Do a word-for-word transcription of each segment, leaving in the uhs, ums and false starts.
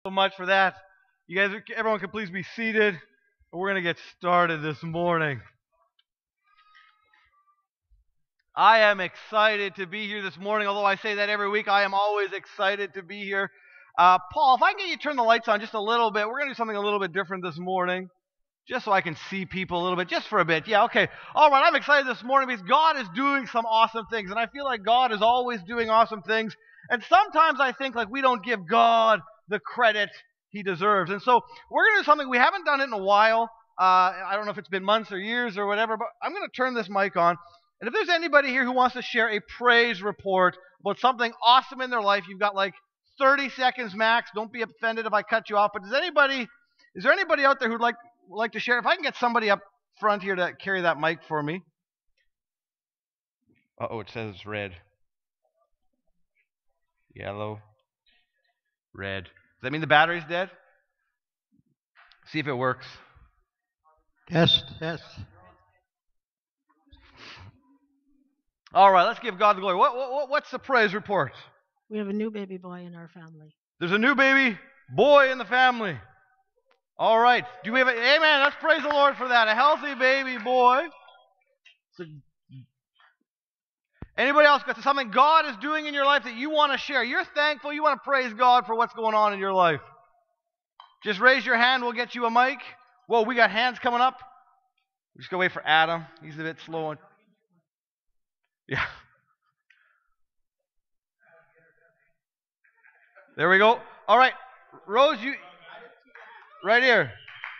So much for that. You guys, everyone can please be seated. We're going to get started this morning. I am excited to be here this morning. Although I say that every week, I am always excited to be here. Uh, Paul, if I can get you to turn the lights on just a little bit, we're going to do something a little bit different this morning. Just so I can see people a little bit, just for a bit. Yeah, okay. All right, I'm excited this morning because God is doing some awesome things. And I feel like God is always doing awesome things. And sometimes I think like we don't give God the credit He deserves. And so we're going to do something. We haven't done it in a while. Uh, I don't know if it's been months or years or whatever, but I'm going to turn this mic on. And if there's anybody here who wants to share a praise report about something awesome in their life, you've got like thirty seconds max. Don't be offended if I cut you off. But does anybody, is there anybody out there who'd like, would like to share? If I can get somebody up front here to carry that mic for me. Uh-oh, it says red. Yellow. Red. Does that mean the battery's dead? See if it works. Test, test. All right, let's give God the glory. What, what, what's the praise report? We have a new baby boy in our family. There's a new baby boy in the family. All right. Do we have a, amen. Let's praise the Lord for that. A healthy baby boy. So, anybody else got something God is doing in your life that you want to share? You're thankful. You want to praise God for what's going on in your life. Just raise your hand. We'll get you a mic. Whoa, we got hands coming up. We're just going to wait for Adam. He's a bit slow. On. Yeah. There we go. All right. Rose, you right here.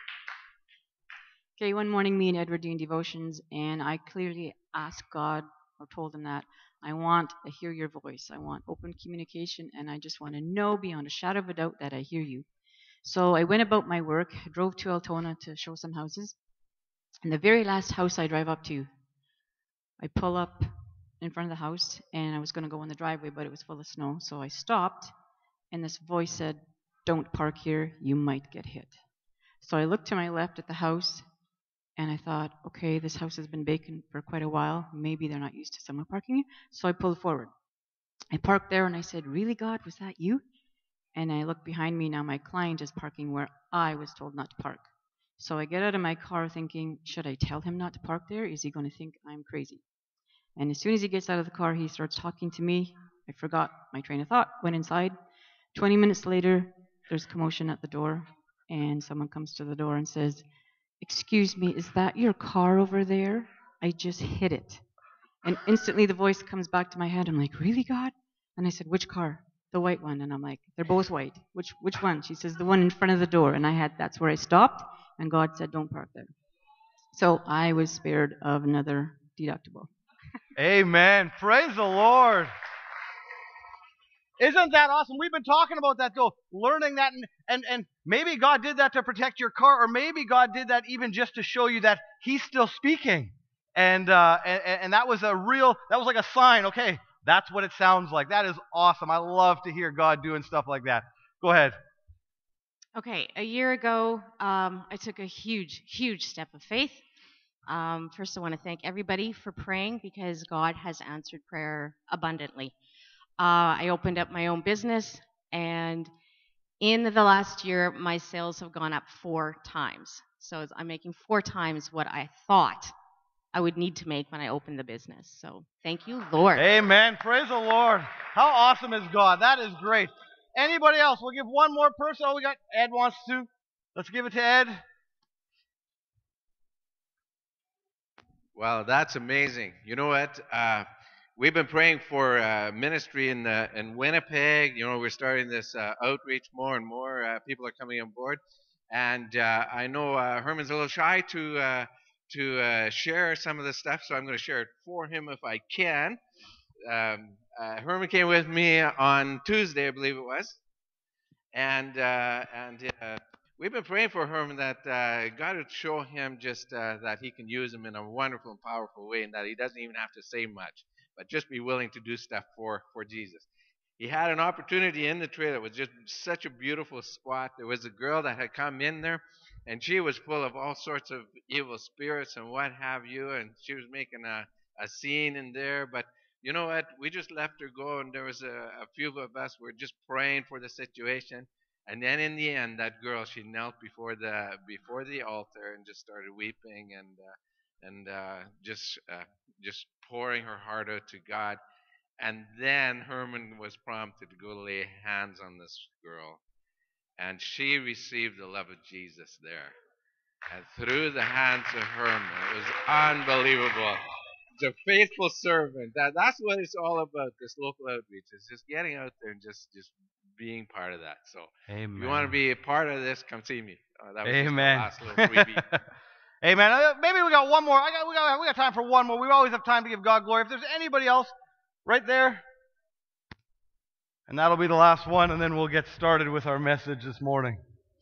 Okay, one morning me and Ed were doing devotions, and I clearly asked God, or told him that, I want to hear your voice. I want open communication, and I just want to know beyond a shadow of a doubt that I hear you. So I went about my work, drove to Altona to show some houses, and the very last house I drive up to, I pull up in front of the house, and I was going to go in the driveway, but it was full of snow, so I stopped, and this voice said, don't park here, you might get hit. So I looked to my left at the house, and I thought, okay, this house has been vacant for quite a while. Maybe they're not used to someone parking here. So I pulled forward. I parked there, and I said, really, God, was that you? And I look behind me. Now my client is parking where I was told not to park. So I get out of my car thinking, should I tell him not to park there? Is he going to think I'm crazy? And as soon as he gets out of the car, he starts talking to me. I forgot my train of thought, went inside. twenty minutes later, there's commotion at the door, and someone comes to the door and says, excuse me, is that your car over there? I just hit it. And instantly the voice comes back to my head. I'm like, really, God? And I said, which car? The white one. And I'm like, they're both white. Which which one? She says, the one in front of the door. And I had, that's where I stopped, and God said, don't park there. So I was spared of another deductible. Amen. Praise the Lord. Isn't that awesome? We've been talking about that, though, learning that, and, and, and maybe God did that to protect your car, or maybe God did that even just to show you that He's still speaking. And, uh, and, and that was a real, that was like a sign, okay, that's what it sounds like. That is awesome. I love to hear God doing stuff like that. Go ahead. Okay, a year ago, um, I took a huge, huge step of faith. Um, first, I want to thank everybody for praying because God has answered prayer abundantly. Uh, I opened up my own business, and in the last year, my sales have gone up four times. So I'm making four times what I thought I would need to make when I opened the business. So thank you, Lord. Amen. Praise the Lord. How awesome is God? That is great. Anybody else? We'll give one more person. Oh, we got Ed wants to. Let's give it to Ed. Well, that's amazing. You know what? Uh, we've been praying for uh, ministry in uh, in Winnipeg. You know, we're starting this uh, outreach more and more. Uh, people are coming on board, and uh, I know uh, Herman's a little shy to uh, to uh, share some of this stuff, so I'm going to share it for him if I can. Um, uh, Herman came with me on Tuesday, I believe it was, and uh, and. Uh, We've been praying for Herman that uh, God would show him just uh, that he can use him in a wonderful and powerful way, and that he doesn't even have to say much, but just be willing to do stuff for, for Jesus. He had an opportunity in the trail. It was just such a beautiful spot. There was a girl that had come in there, and she was full of all sorts of evil spirits and what have you, and she was making a, a scene in there. But you know what? We just left her go, and there was a, a few of us were just praying for the situation. And then in the end, that girl, she knelt before the before the altar and just started weeping and uh, and uh, just uh, just pouring her heart out to God. And then Herman was prompted to go lay hands on this girl, and she received the love of Jesus there. And through the hands of Herman, it was unbelievable. He's a faithful servant. That that's what it's all about. This local outreach is just getting out there and just just being part of that. So Amen. if you want to be a part of this, come see me. Uh, that was Amen. just the last little freebie. Amen. Uh, Maybe we got one more. I got we got we got time for one more. We always have time to give God glory. If there's anybody else, right there, and that'll be the last one, and then we'll get started with our message this morning.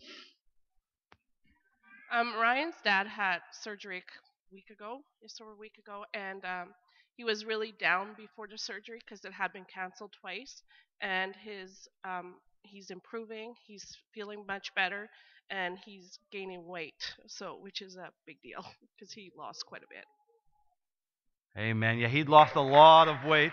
Um, Ryan's dad had surgery a week ago, just over a week ago, and um, he was really down before the surgery because it had been canceled twice. And his um, he's improving, he's feeling much better, and he's gaining weight. So, which is a big deal because he lost quite a bit. Amen. Yeah, he'd lost a lot of weight.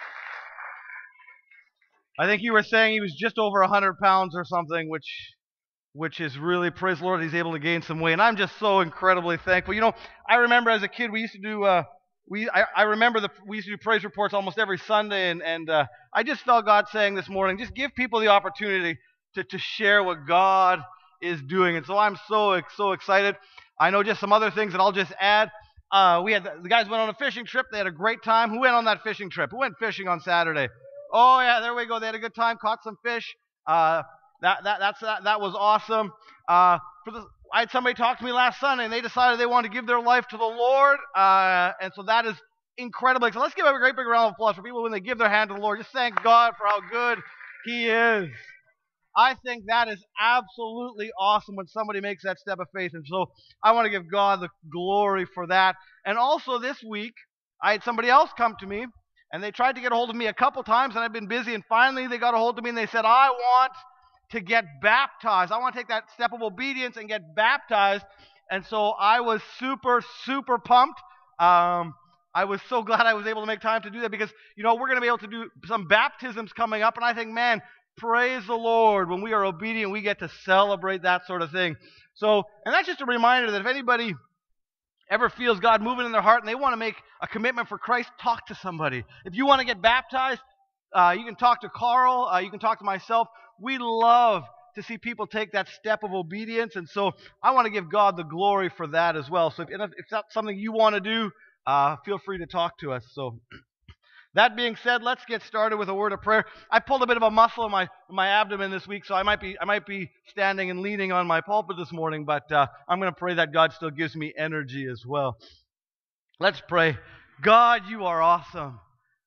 I think you were saying he was just over one hundred pounds or something, which which is really, praise the Lord, he's able to gain some weight. And I'm just so incredibly thankful. You know, I remember as a kid, we used to do, uh, we I, I remember the, we used to do praise reports almost every Sunday, and, and uh, I just felt God saying this morning, just give people the opportunity to, to share what God is doing. And so I'm so, so excited. I know just some other things that I'll just add. Uh, we had the, the guys went on a fishing trip. They had a great time. Who went on that fishing trip? Who went fishing on Saturday? Oh, yeah, there we go. They had a good time, caught some fish. Uh, That that that's that, that was awesome. Uh, for the, I had somebody talk to me last Sunday, and they decided they wanted to give their life to the Lord, uh, and so that is incredible. So let's give a great big round of applause for people when they give their hand to the Lord. Just thank God for how good He is. I think that is absolutely awesome when somebody makes that step of faith, and so I want to give God the glory for that. And also this week, I had somebody else come to me, and they tried to get a hold of me a couple times, and I've been busy, and finally they got a hold of me, and they said, I want to get baptized. I want to take that step of obedience and get baptized. And so I was super, super pumped. Um, I was so glad I was able to make time to do that because, you know, we're going to be able to do some baptisms coming up. And I think, man, praise the Lord. When we are obedient, we get to celebrate that sort of thing. So, and that's just a reminder that if anybody ever feels God moving in their heart and they want to make a commitment for Christ, talk to somebody. If you want to get baptized, uh, you can talk to Carl. Uh, you can talk to myself. We love to see people take that step of obedience, and so I want to give God the glory for that as well. So if, if that's something you want to do, uh, feel free to talk to us. So that being said, let's get started with a word of prayer. I pulled a bit of a muscle in my in my abdomen this week, so I might be I might be standing and leaning on my pulpit this morning, but uh, I'm going to pray that God still gives me energy as well. Let's pray. God, you are awesome.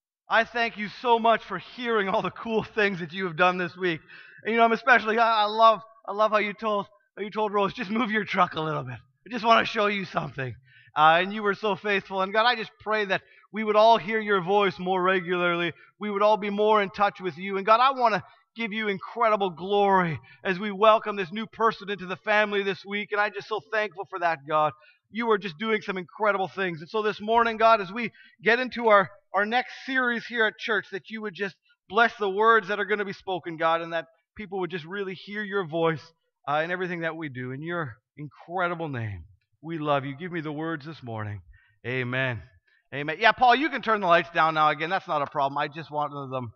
I thank you so much for hearing all the cool things that you have done this week. And, you know, I'm especially, I, I love I love how you told how you told Rose, just move your truck a little bit. I just want to show you something. Uh, and you were so faithful. And God, I just pray that we would all hear your voice more regularly. We would all be more in touch with you. And God, I want to give you incredible glory as we welcome this new person into the family this week. And I'm just so thankful for that, God. You are just doing some incredible things. And so this morning, God, as we get into our, our next series here at church, that you would just bless the words that are going to be spoken, God, and that people would just really hear your voice uh, in everything that we do. In your incredible name, we love you. Give me the words this morning. Amen. Amen. Yeah, Paul, you can turn the lights down now again. That's not a problem. I just wanted them.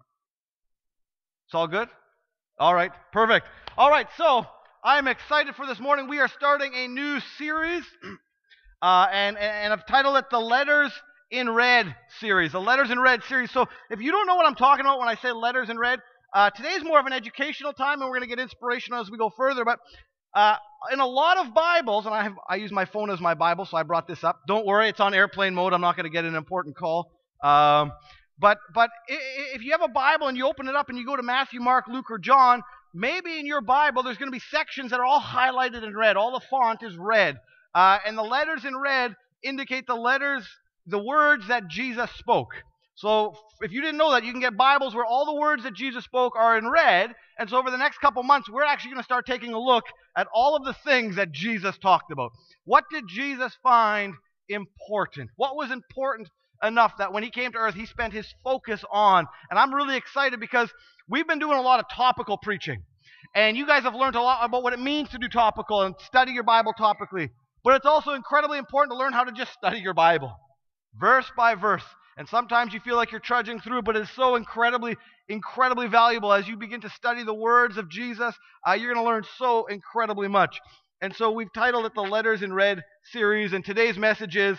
It's all good? All right. Perfect. All right. So I'm excited for this morning. We are starting a new series. Uh, and, and I've titled it the Letters in Red series, the Letters in Red series. So if you don't know what I'm talking about when I say Letters in Red, uh, today's more of an educational time, and we're going to get inspirational as we go further. But uh, in a lot of Bibles, and I have I use my phone as my Bible, so I brought this up. Don't worry, it's on airplane mode. I'm not going to get an important call. Um, but but if you have a Bible and you open it up and you go to Matthew, Mark, Luke, or John, maybe in your Bible there's going to be sections that are all highlighted in red. All the font is red. Uh, and the letters in red indicate the letters, the words that Jesus spoke. So if you didn't know that, you can get Bibles where all the words that Jesus spoke are in red. And so over the next couple months, we're actually going to start taking a look at all of the things that Jesus talked about. What did Jesus find important? What was important enough that when he came to earth, he spent his focus on? And I'm really excited because we've been doing a lot of topical preaching. And you guys have learned a lot about what it means to do topical and study your Bible topically. But it's also incredibly important to learn how to just study your Bible, verse by verse. And sometimes you feel like you're trudging through, but it's so incredibly, incredibly valuable. As you begin to study the words of Jesus, uh, you're going to learn so incredibly much. And so we've titled it the Letters in Red series, and today's message is,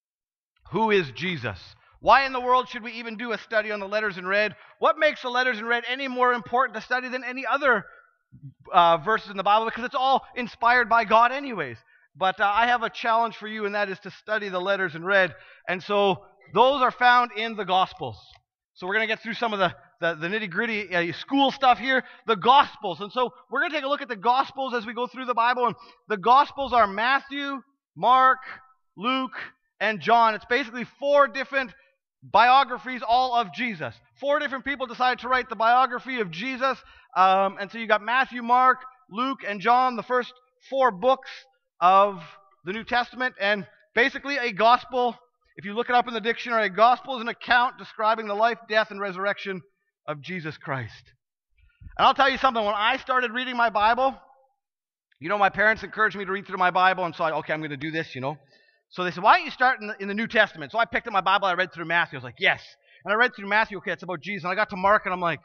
Who is Jesus? Why in the world should we even do a study on the letters in red? What makes the letters in red any more important to study than any other uh, verses in the Bible? Because it's all inspired by God anyways. But uh, I have a challenge for you, and that is to study the letters in red. And so those are found in the Gospels. So we're going to get through some of the, the, the nitty-gritty uh, school stuff here, the Gospels. And so we're going to take a look at the Gospels as we go through the Bible. And the Gospels are Matthew, Mark, Luke, and John. It's basically four different biographies, all of Jesus. Four different people decided to write the biography of Jesus. Um, and so you got Matthew, Mark, Luke, and John, the first four books of the New Testament. And basically a gospel, if you look it up in the dictionary, a gospel is an account describing the life, death, and resurrection of Jesus Christ. And I'll tell you something, when I started reading my Bible, you know, my parents encouraged me to read through my Bible, and so I, okay, I'm going to do this, you know. So they said, why don't you start in the, in the New Testament? So I picked up my Bible, I read through Matthew. I was like, yes. And I read through Matthew, okay, it's about Jesus. And I got to Mark, and I'm like,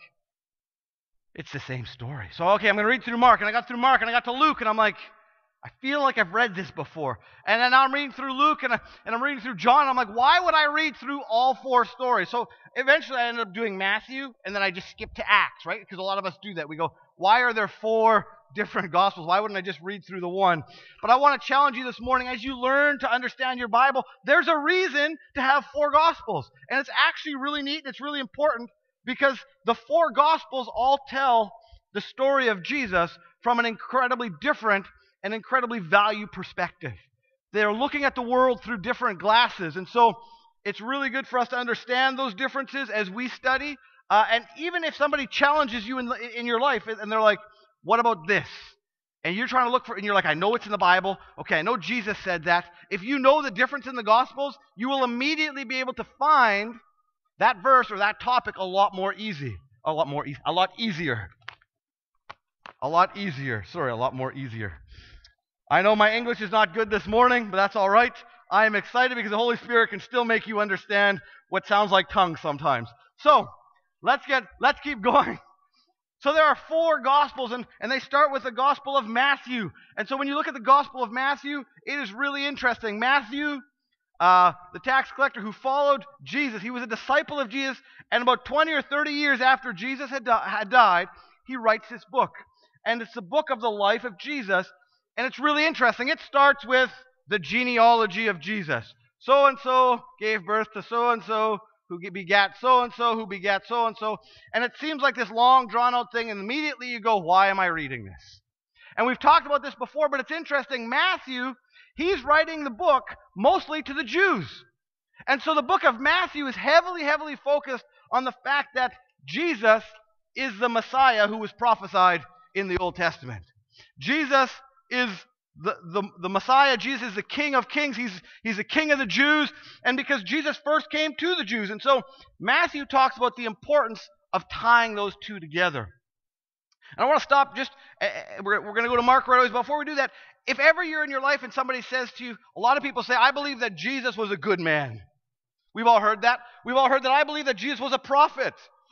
it's the same story. So, okay, I'm going to read through Mark. And I got through Mark, and I got to Luke, and I'm like, I feel like I've read this before. And then now I'm reading through Luke, and, I, and I'm reading through John, and I'm like, why would I read through all four stories? So eventually I ended up doing Matthew, and then I just skipped to Acts, right? Because a lot of us do that. We go, why are there four different Gospels? Why wouldn't I just read through the one? But I want to challenge you this morning, as you learn to understand your Bible, there's a reason to have four Gospels. And it's actually really neat, and it's really important, because the four Gospels all tell the story of Jesus from an incredibly different and incredibly value perspective. They're looking at the world through different glasses. And so it's really good for us to understand those differences as we study. Uh, and even if somebody challenges you in, in your life, and they're like, what about this? And you're trying to look for, and you're like, I know it's in the Bible. Okay, I know Jesus said that. If you know the difference in the Gospels, you will immediately be able to find that verse or that topic a lot more easy. A lot more easy. A lot easier. A lot easier. Sorry, a lot more easier. I know my English is not good this morning, but that's all right. I am excited because the Holy Spirit can still make you understand what sounds like tongues sometimes. So, let's get let's keep going. So there are four Gospels, and, and they start with the Gospel of Matthew. And so when you look at the Gospel of Matthew, it is really interesting. Matthew, uh, the tax collector who followed Jesus, he was a disciple of Jesus, and about twenty or thirty years after Jesus had, di- had died, he writes this book. And it's the book of the life of Jesus. And it's really interesting. It starts with the genealogy of Jesus. So-and-so gave birth to so-and-so, who begat so-and-so, who begat so-and-so. And it seems like this long, drawn-out thing, and immediately you go, why am I reading this? And we've talked about this before, but it's interesting. Matthew, he's writing the book mostly to the Jews. And so the book of Matthew is heavily, heavily focused on the fact that Jesus is the Messiah who was prophesied in the Old Testament. Jesus is the, the, the Messiah. Jesus is the King of Kings. He's, he's the King of the Jews. And because Jesus first came to the Jews. And so Matthew talks about the importance of tying those two together. And I want to stop just, uh, we're, we're going to go to Mark right away. Before we do that, if ever you're in your life and somebody says to you, a lot of people say, I believe that Jesus was a good man. We've all heard that. We've all heard that I believe that Jesus was a prophet.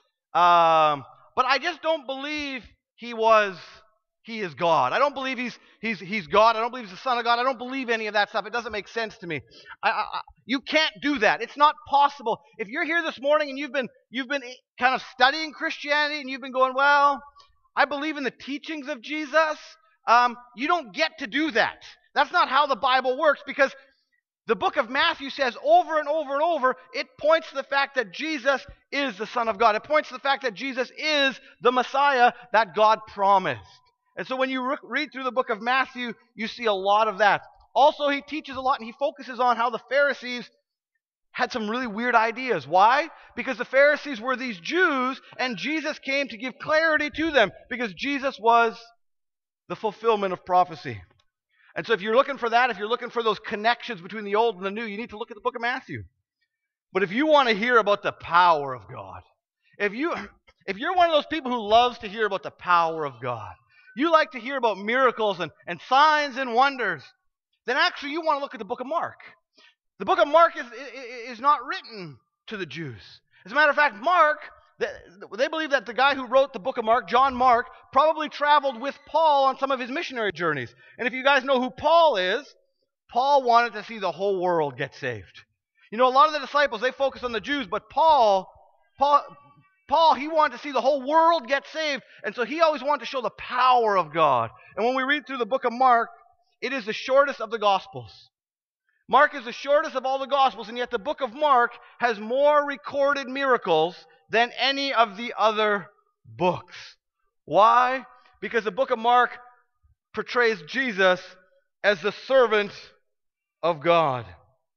Um, but I just don't believe he was... He is God. I don't believe he's he's he's God. I don't believe he's the Son of God. I don't believe any of that stuff. It doesn't make sense to me. I, I, you can't do that. It's not possible. If you're here this morning and you've been you've been kind of studying Christianity and you've been going, well, I believe in the teachings of Jesus, um, you don't get to do that. That's not how the Bible works, because the book of Matthew says over and over and over, it points to the fact that Jesus is the Son of God. It points to the fact that Jesus is the Messiah that God promised. And so when you re- read through the book of Matthew, you see a lot of that. Also, he teaches a lot, and he focuses on how the Pharisees had some really weird ideas. Why? Because the Pharisees were these Jews, and Jesus came to give clarity to them, because Jesus was the fulfillment of prophecy. And so if you're looking for that, if you're looking for those connections between the old and the new, you need to look at the book of Matthew. But if you want to hear about the power of God, if you if you're one of those people who loves to hear about the power of God, you like to hear about miracles and, and signs and wonders, then actually you want to look at the book of Mark. The book of Mark is, is not written to the Jews. As a matter of fact, Mark, they believe that the guy who wrote the book of Mark, John Mark, probably traveled with Paul on some of his missionary journeys. And if you guys know who Paul is, Paul wanted to see the whole world get saved. You know, a lot of the disciples, they focus on the Jews, but Paul, Paul, Paul, he wanted to see the whole world get saved. And so he always wanted to show the power of God. And when we read through the book of Mark, it is the shortest of the Gospels. Mark is the shortest of all the Gospels, and yet the book of Mark has more recorded miracles than any of the other books. Why? Because the book of Mark portrays Jesus as the servant of God.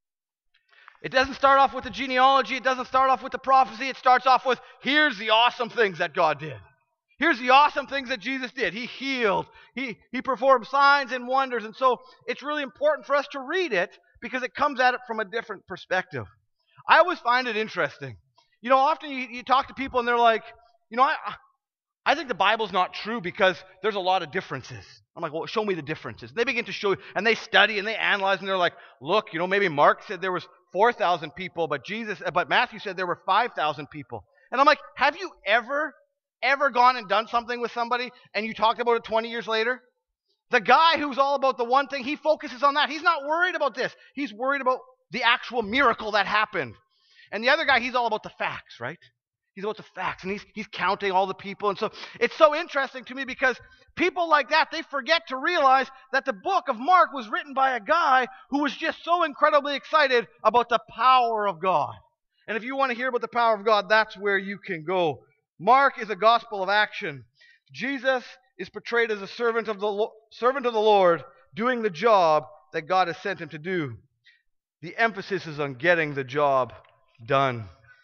It doesn't start off with the genealogy. It doesn't start off with the prophecy. It starts off with, here's the awesome things that God did. Here's the awesome things that Jesus did. He healed. He, he performed signs and wonders. And so it's really important for us to read it because it comes at it from a different perspective. I always find it interesting. You know, often you, you talk to people and they're like, you know, I, I think the Bible's not true because there's a lot of differences. I'm like, well, show me the differences. They begin to show you, and they study and they analyze, and they're like, look, you know, maybe Mark said there was four thousand people, but Jesus, but Matthew said there were five thousand people. And I'm like, have you ever, ever gone and done something with somebody and you talked about it twenty years later? The guy who's all about the one thing, he focuses on that. He's not worried about this. He's worried about the actual miracle that happened. And the other guy, he's all about the facts, right? He's about the facts, and he's, he's counting all the people. And so it's so interesting to me because people like that, they forget to realize that the book of Mark was written by a guy who was just so incredibly excited about the power of God. And if you want to hear about the power of God, that's where you can go. Mark is a gospel of action. Jesus is portrayed as a servant of the Lo- servant of the Lord doing the job that God has sent him to do. The emphasis is on getting the job done.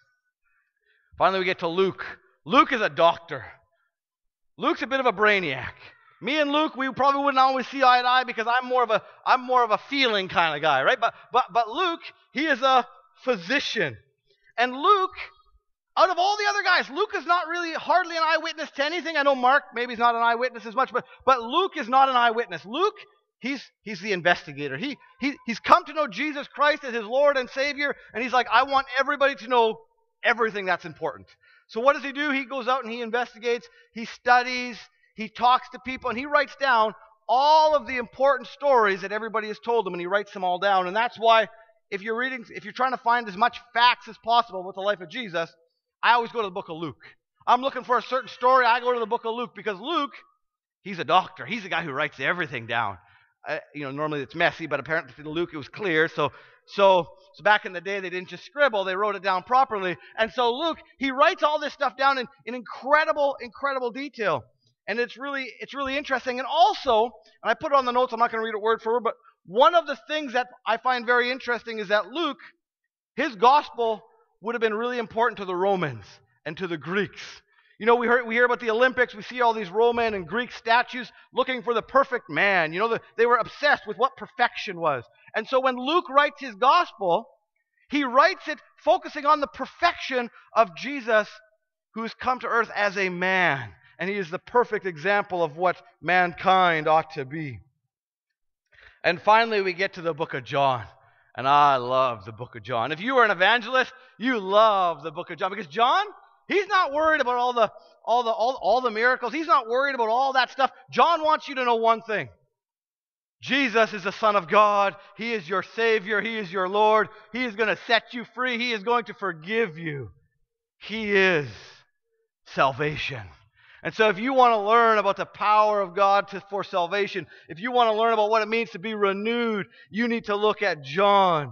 Finally, we get to Luke. Luke is a doctor. Luke's a bit of a brainiac. Me and Luke, we probably wouldn't always see eye to eye because I'm more of a I'm more of a feeling kind of guy, right? But but but Luke, he is a physician. And Luke, out of all the other guys, Luke is not really hardly an eyewitness to anything. I know Mark maybe he's not an eyewitness as much, but but Luke is not an eyewitness. Luke, he's he's the investigator. He he he's come to know Jesus Christ as his Lord and Savior, and he's like, I want everybody to know everything that's important. So what does he do? He goes out and he investigates, he studies, he talks to people, and he writes down all of the important stories that everybody has told him, and he writes them all down. And that's why if you're reading, if you're trying to find as much facts as possible with the life of Jesus, I always go to the book of Luke. I'm looking for a certain story, I go to the book of Luke, because Luke, he's a doctor. He's the guy who writes everything down. Uh, you know, normally it's messy, but apparently to Luke it was clear. So, so, so back in the day, they didn't just scribble; they wrote it down properly. And so Luke, he writes all this stuff down in, in incredible, incredible detail, and it's really, it's really interesting. And also, and I put it on the notes. I'm not going to read it word for word, but one of the things that I find very interesting is that Luke, his gospel would have been really important to the Romans and to the Greeks. You know, we hear, we hear about the Olympics. We see all these Roman and Greek statues looking for the perfect man. You know, the, they were obsessed with what perfection was. And so when Luke writes his gospel, he writes it focusing on the perfection of Jesus who has come to earth as a man. And he is the perfect example of what mankind ought to be. And finally, we get to the book of John. And I love the book of John. If you are an evangelist, you love the book of John. Because John, he's not worried about all the all the all, all the miracles. He's not worried about all that stuff. John wants you to know one thing. Jesus is the Son of God. He is your Savior. He is your Lord. He is going to set you free. He is going to forgive you. He is salvation. And so if you want to learn about the power of God to, for salvation, if you want to learn about what it means to be renewed, you need to look at John.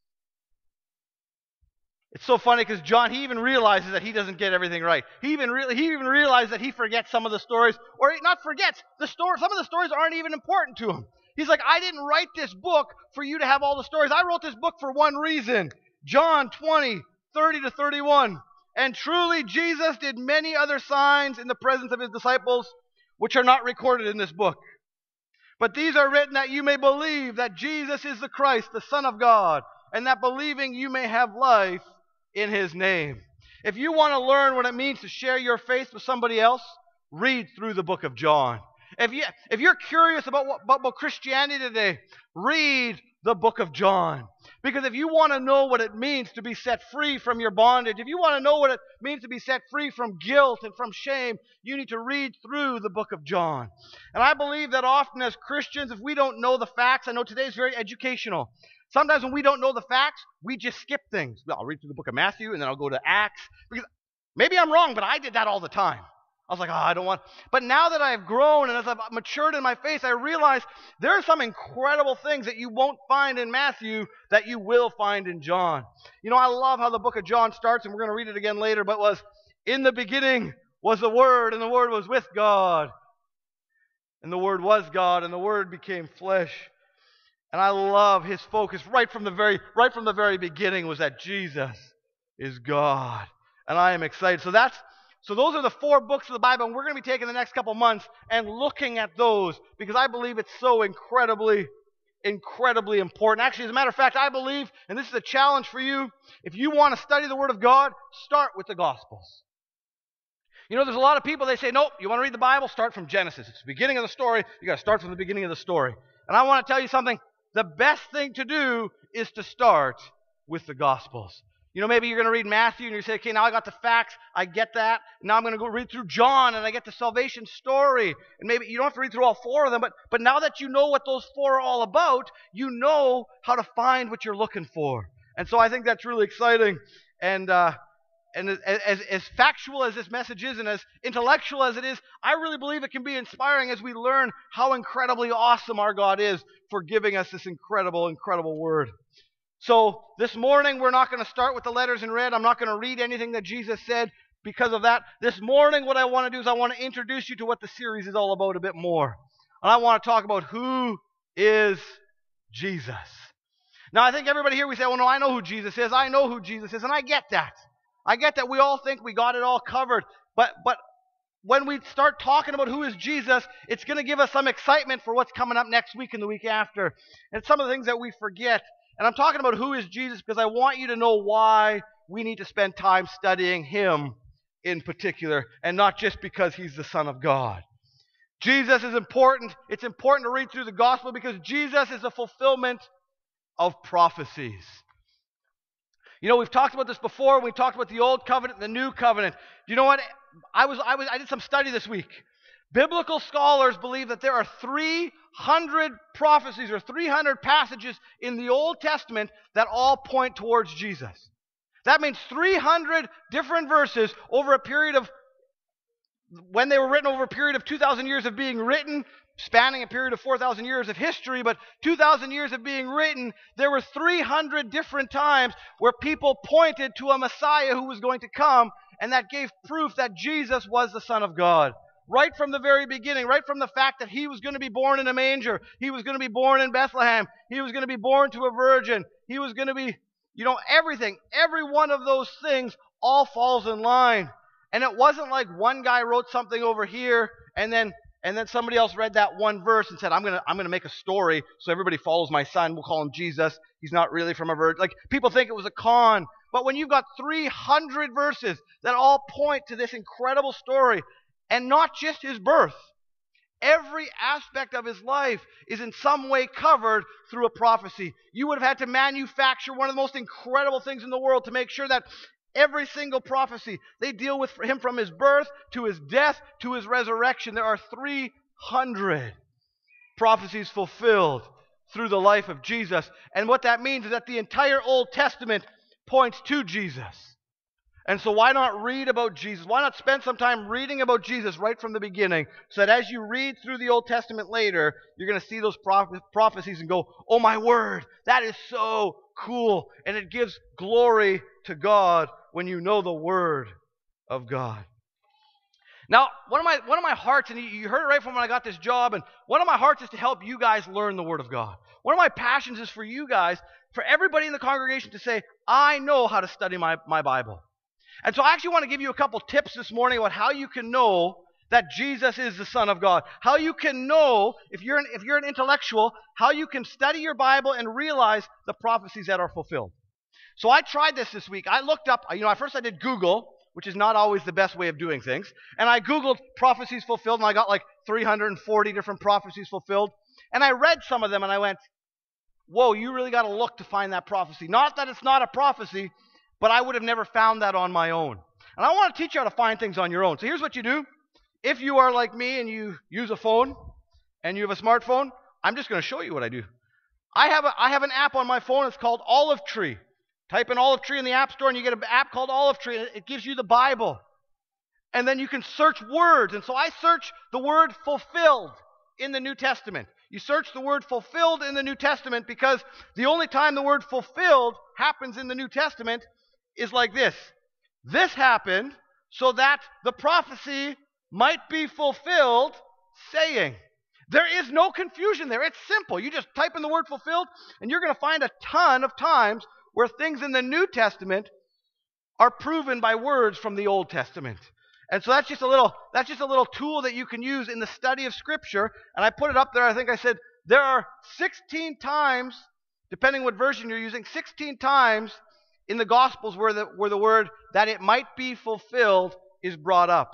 It's so funny because John, he even realizes that he doesn't get everything right. He even really, he even realizes that he forgets some of the stories, or he not forgets the story. Some of the stories aren't even important to him. He's like, I didn't write this book for you to have all the stories. I wrote this book for one reason. John twenty, thirty to thirty-one. And truly Jesus did many other signs in the presence of his disciples, which are not recorded in this book. But these are written that you may believe that Jesus is the Christ, the Son of God, and that believing you may have life in his name. If you want to learn what it means to share your faith with somebody else, read through the book of John. If, you, if you're curious about, what, about Christianity today, read the book of John. Because if you want to know what it means to be set free from your bondage, if you want to know what it means to be set free from guilt and from shame, you need to read through the book of John. And I believe that often as Christians, if we don't know the facts, I know today is very educational. Sometimes when we don't know the facts, we just skip things. Well, I'll read through the book of Matthew and then I'll go to Acts. Because maybe I'm wrong, but I did that all the time. I was like, oh, I don't want. But now that I've grown and as I've matured in my faith, I realize there are some incredible things that you won't find in Matthew that you will find in John. You know, I love how the book of John starts, and we're going to read it again later, but was, in the beginning was the Word, and the Word was with God. And the Word was God, and the Word became flesh. And I love his focus right from the very, right from the very beginning was that Jesus is God. And I am excited. So that's So those are the four books of the Bible, and we're going to be taking the next couple months and looking at those because I believe it's so incredibly, incredibly important. Actually, as a matter of fact, I believe, and this is a challenge for you, if you want to study the Word of God, start with the Gospels. You know, there's a lot of people, they say, nope, you want to read the Bible? Start from Genesis. It's the beginning of the story. You got to start from the beginning of the story. And I want to tell you something. The best thing to do is to start with the Gospels. You know, maybe you're going to read Matthew and you say, okay, now I got the facts. I get that. Now I'm going to go read through John and I get the salvation story. And maybe you don't have to read through all four of them, but, but now that you know what those four are all about, you know how to find what you're looking for. And so I think that's really exciting. And, uh, and as, as, as factual as this message is and as intellectual as it is, I really believe it can be inspiring as we learn how incredibly awesome our God is for giving us this incredible, incredible word. So this morning, we're not going to start with the letters in red. I'm not going to read anything that Jesus said because of that. This morning, what I want to do is I want to introduce you to what the series is all about a bit more. And I want to talk about who is Jesus. Now, I think everybody here, we say, well, no, I know who Jesus is. I know who Jesus is. And I get that. I get that we all think we got it all covered. But, but when we start talking about who is Jesus, it's going to give us some excitement for what's coming up next week and the week after. And some of the things that we forget. And I'm talking about who is Jesus because I want you to know why we need to spend time studying him in particular, and not just because he's the Son of God. Jesus is important. It's important to read through the gospel because Jesus is a fulfillment of prophecies. You know, we've talked about this before. We talked about the old covenant and the new covenant. You know what? I was I was I did some study this week. Biblical scholars believe that there are three hundred prophecies or three hundred passages in the Old Testament that all point towards Jesus. That means three hundred different verses over a period of, when they were written over a period of two thousand years of being written, spanning a period of four thousand years of history, but two thousand years of being written, there were three hundred different times where people pointed to a Messiah who was going to come, and that gave proof that Jesus was the Son of God. Right from the very beginning, right from the fact that he was going to be born in a manger, he was going to be born in Bethlehem, he was going to be born to a virgin, he was going to be, you know, everything, every one of those things all falls in line. And it wasn't like one guy wrote something over here and then and then somebody else read that one verse and said, I'm going to I'm going to make a story so everybody follows my son. We'll call him Jesus. He's not really from a virgin. Like, people think it was a con. But when you've got three hundred verses that all point to this incredible story, and not just his birth, every aspect of his life is in some way covered through a prophecy. You would have had to manufacture one of the most incredible things in the world to make sure that every single prophecy, they deal with him from his birth to his death to his resurrection. There are three hundred prophecies fulfilled through the life of Jesus. And what that means is that the entire Old Testament points to Jesus. And so why not read about Jesus? Why not spend some time reading about Jesus right from the beginning, so that as you read through the Old Testament later, you're going to see those prophe- prophecies and go, oh my word, that is so cool. And it gives glory to God when you know the Word of God. Now, one of my one of my hearts, and you heard it right from when I got this job, and one of my hearts is to help you guys learn the Word of God. One of my passions is for you guys, for everybody in the congregation to say, I know how to study my, my Bible. And so I actually want to give you a couple tips this morning about how you can know that Jesus is the Son of God. How you can know, if you're an, if you're an intellectual, how you can study your Bible and realize the prophecies that are fulfilled. So I tried this this week. I looked up, you know, at first I did Google, which is not always the best way of doing things. And I Googled prophecies fulfilled, and I got like three hundred forty different prophecies fulfilled. And I read some of them, and I went, whoa, you really got to look to find that prophecy. Not that it's not a prophecy, but I would have never found that on my own. And I want to teach you how to find things on your own. So here's what you do. If you are like me and you use a phone and you have a smartphone, I'm just going to show you what I do. I have a, I have an app on my phone. It's called Olive Tree. Type in Olive Tree in the App Store and you get an app called Olive Tree. And it gives you the Bible. And then you can search words. And so I search the word fulfilled in the New Testament. You search the word fulfilled in the New Testament because the only time the word fulfilled happens in the New Testament is like this. This happened so that the prophecy might be fulfilled, saying. There is no confusion there. It's simple. You just type in the word fulfilled, and you're going to find a ton of times where things in the New Testament are proven by words from the Old Testament. And so that's just a little that's just a little tool that you can use in the study of Scripture. And I put it up there. I think I said there are sixteen times, depending what version you're using, sixteen times in the Gospels where the where the word that it might be fulfilled is brought up.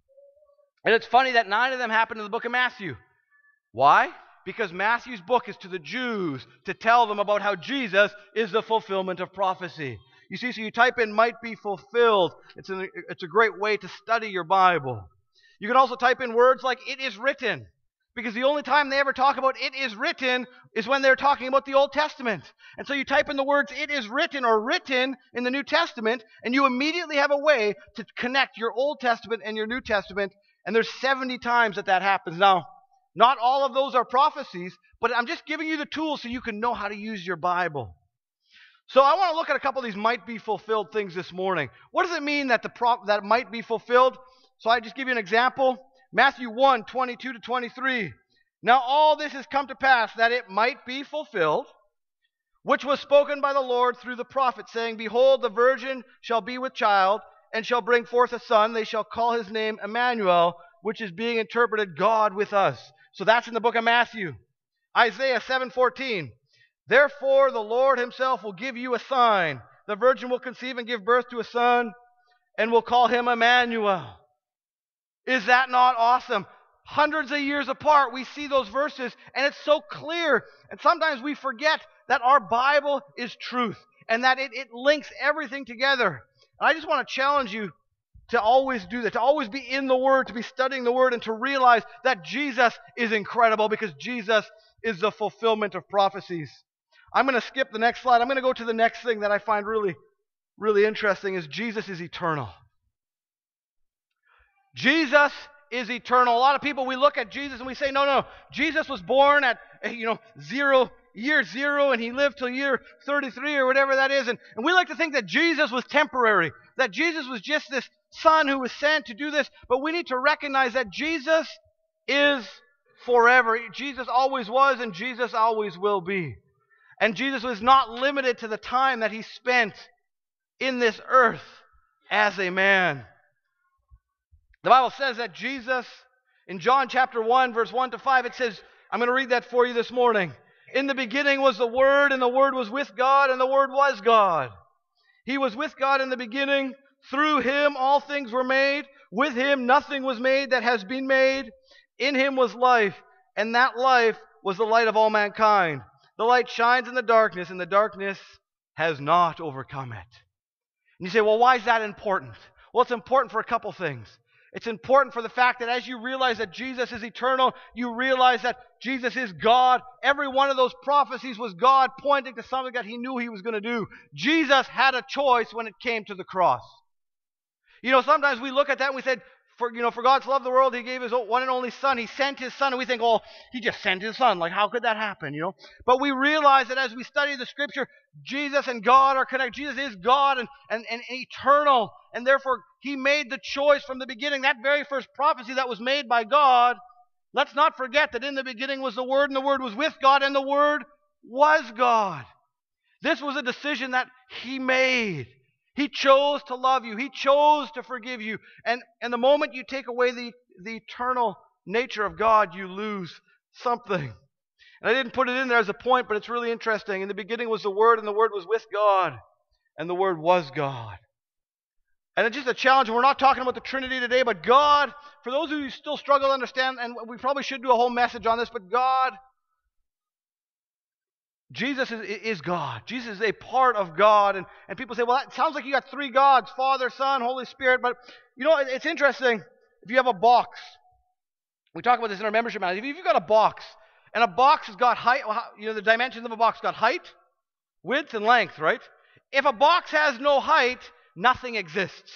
And it's funny that nine of them happen in the book of Matthew. Why? Because Matthew's book is to the Jews to tell them about how Jesus is the fulfillment of prophecy. You see, so you type in might be fulfilled. It's, an, it's a great way to study your Bible. You can also type in words like it is written. Because the only time they ever talk about it is written is when they're talking about the Old Testament. And so you type in the words it is written or written in the New Testament, and you immediately have a way to connect your Old Testament and your New Testament. And there's seventy times that that happens. Now, not all of those are prophecies, but I'm just giving you the tools so you can know how to use your Bible. So I want to look at a couple of these might be fulfilled things this morning. What does it mean that the prop that might be fulfilled? So I just give you an example. Matthew one, twenty-two to twenty-three. Now all this has come to pass that it might be fulfilled, which was spoken by the Lord through the prophet, saying, Behold, the virgin shall be with child, and shall bring forth a son. They shall call his name Emmanuel, which is being interpreted God with us. So that's in the book of Matthew. Isaiah seven fourteen. Therefore the Lord himself will give you a sign. The virgin will conceive and give birth to a son, and will call him Emmanuel. Is that not awesome? Hundreds of years apart, we see those verses, and it's so clear. And sometimes we forget that our Bible is truth, and that it, it links everything together. And I just want to challenge you to always do that, to always be in the Word, to be studying the Word, and to realize that Jesus is incredible because Jesus is the fulfillment of prophecies. I'm going to skip the next slide. I'm going to go to the next thing that I find really, really interesting is Jesus is eternal. Jesus is eternal. A lot of people, we look at Jesus and we say, no, no, Jesus was born at, you know, zero, year zero, and he lived till year thirty-three or whatever that is. And, and we like to think that Jesus was temporary, that Jesus was just this son who was sent to do this. But we need to recognize that Jesus is forever. Jesus always was, and Jesus always will be. And Jesus was not limited to the time that he spent in this earth as a man. The Bible says that Jesus, in John chapter one, verse one to five, it says, I'm going to read that for you this morning. In the beginning was the Word, and the Word was with God, and the Word was God. He was with God in the beginning. Through him all things were made. With him nothing was made that has been made. In him was life, and that life was the light of all mankind. The light shines in the darkness, and the darkness has not overcome it. And you say, well, why is that important? Well, it's important for a couple things. It's important for the fact that as you realize that Jesus is eternal, you realize that Jesus is God. Every one of those prophecies was God pointing to something that he knew he was going to do. Jesus had a choice when it came to the cross. You know, sometimes we look at that and we said, for, you know, for God to love the world, he gave his one and only son. He sent his son, and we think, oh, he just sent his son. Like, how could that happen, you know? But we realize that as we study the Scripture, Jesus and God are connected. Jesus is God and, and, and eternal, and therefore he made the choice from the beginning. That very first prophecy that was made by God, let's not forget that in the beginning was the Word, and the Word was with God, and the Word was God. This was a decision that he made. He chose to love you. He chose to forgive you. And, and the moment you take away the, the eternal nature of God, you lose something. And I didn't put it in there as a point, but it's really interesting. In the beginning was the Word, and the Word was with God, and the Word was God. And it's just a challenge. We're not talking about the Trinity today, but God, for those of you who still struggle to understand, and we probably should do a whole message on this, but God, Jesus is, is God. Jesus is a part of God. And, and people say, well, that sounds like you got three gods, Father, Son, Holy Spirit. But, you know, it, it's interesting. If you have a box, we talk about this in our membership manual. If you've got a box, and a box has got height, you know, the dimensions of a box got height, width, and length, right? If a box has no height, nothing exists.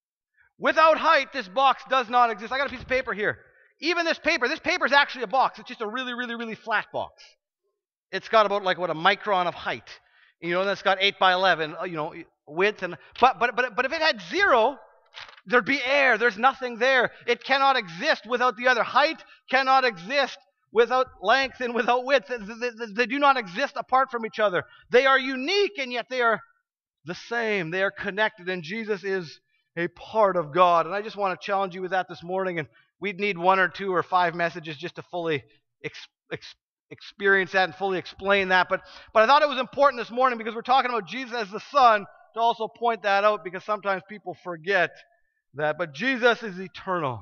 Without height, this box does not exist. I got a piece of paper here. Even this paper, this paper is actually a box. It's just a really, really, really flat box. It's got about like what a micron of height, you know, and it's got eight by eleven, you know, width, and but but but but if it had zero, there'd be air. There's nothing there. It cannot exist without the other. Height cannot exist without length and without width. They, they, they do not exist apart from each other. They are unique, and yet they are the same. They are connected, and Jesus is a part of God. And I just want to challenge you with that this morning, and we'd need one or two or five messages just to fully ex, ex, experience that and fully explain that. But, but I thought it was important this morning because we're talking about Jesus as the Son to also point that out, because sometimes people forget that. But Jesus is eternal.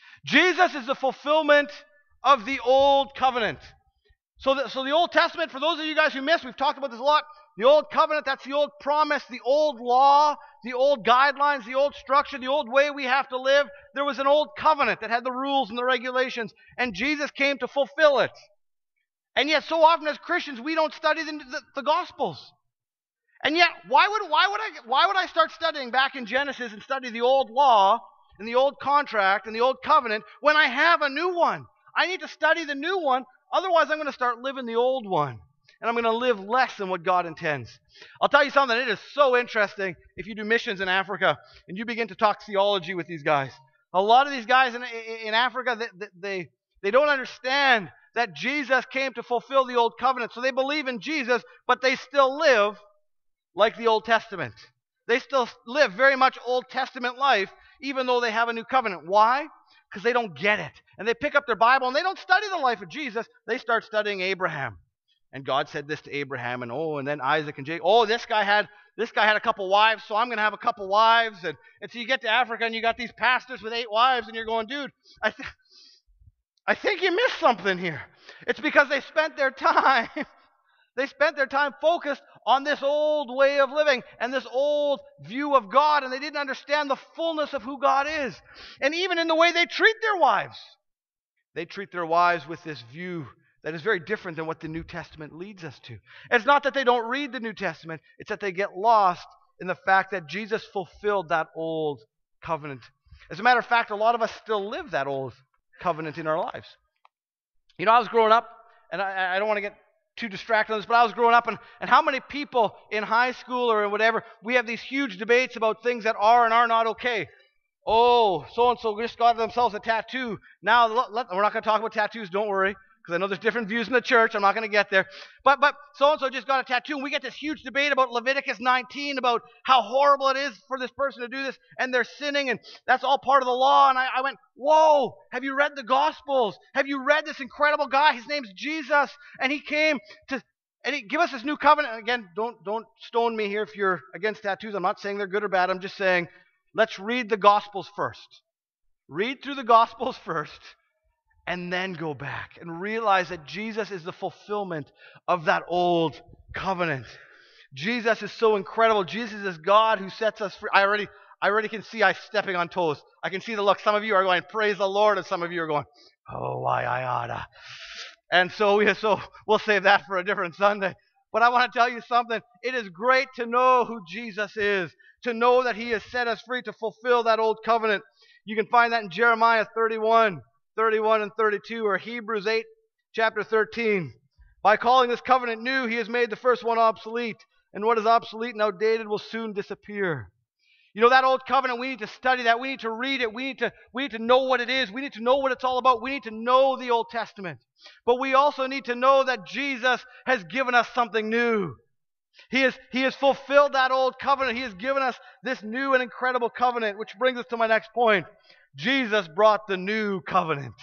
Jesus is the fulfillment of the Old Covenant. So the, so the Old Testament, for those of you guys who missed, we've talked about this a lot. The Old Covenant, that's the old promise, the old law, the old guidelines, the old structure, the old way we have to live. There was an old covenant that had the rules and the regulations, and Jesus came to fulfill it. And yet so often as Christians, we don't study the, the, the Gospels. And yet, why would, why, would I, why would I start studying back in Genesis and study the old law and the old contract and the old covenant when I have a new one? I need to study the new one, otherwise I'm going to start living the old one. And I'm going to live less than what God intends. I'll tell you something, it is so interesting if you do missions in Africa and you begin to talk theology with these guys. A lot of these guys in, in Africa, they, they, they don't understand that Jesus came to fulfill the old covenant. So they believe in Jesus, but they still live like the Old Testament. They still live very much Old Testament life, even though they have a new covenant. Why? Because they don't get it. And they pick up their Bible and they don't study the life of Jesus. They start studying Abraham. And God said this to Abraham, and oh, and then Isaac and Jacob. Oh, this guy had this guy had a couple wives, so I'm going to have a couple wives. And, and so you get to Africa, and you got these pastors with eight wives, and you're going, dude, I, th- I think you missed something here. It's because they spent their time, they spent their time focused on this old way of living and this old view of God, and they didn't understand the fullness of who God is. And even in the way they treat their wives, they treat their wives with this view that is very different than what the New Testament leads us to. It's not that they don't read the New Testament, it's that they get lost in the fact that Jesus fulfilled that old covenant. As a matter of fact, a lot of us still live that old covenant in our lives. You know, I was growing up, and I, I don't want to get too distracted on this, but I was growing up, and, and how many people in high school or whatever, we have these huge debates about things that are and are not okay. Oh, so-and-so just got themselves a tattoo. Now, let, let, we're not going to talk about tattoos, don't worry. Because I know there's different views in the church. I'm not going to get there. But but so-and-so just got a tattoo. And we get this huge debate about Leviticus nineteen, about how horrible it is for this person to do this. And they're sinning. And that's all part of the law. And I, I went, whoa, have you read the Gospels? Have you read this incredible guy? His name's Jesus. And he came to and he give us this new covenant. And again, don't, don't stone me here if you're against tattoos. I'm not saying they're good or bad. I'm just saying let's read the Gospels first. Read through the Gospels first. And then go back and realize that Jesus is the fulfillment of that old covenant. Jesus is so incredible. Jesus is God who sets us free. I already, I already can see I stepping on toes. I can see the look. Some of you are going, praise the Lord, and some of you are going, oh, why I oughta. And so we, so we'll save that for a different Sunday. But I want to tell you something. It is great to know who Jesus is, to know that He has set us free to fulfill that old covenant. You can find that in Jeremiah thirty-one. thirty-one and thirty-two, or Hebrews eight, chapter thirteen. By calling this covenant new, He has made the first one obsolete, and what is obsolete and outdated will soon disappear. You know, that old covenant, we need to study that. We need to read it. We need to, we need to know what it is. We need to know what it's all about. We need to know the Old Testament. But we also need to know that Jesus has given us something new. He has, he has fulfilled that old covenant. He has given us this new and incredible covenant, which brings us to my next point. Jesus brought the new covenant.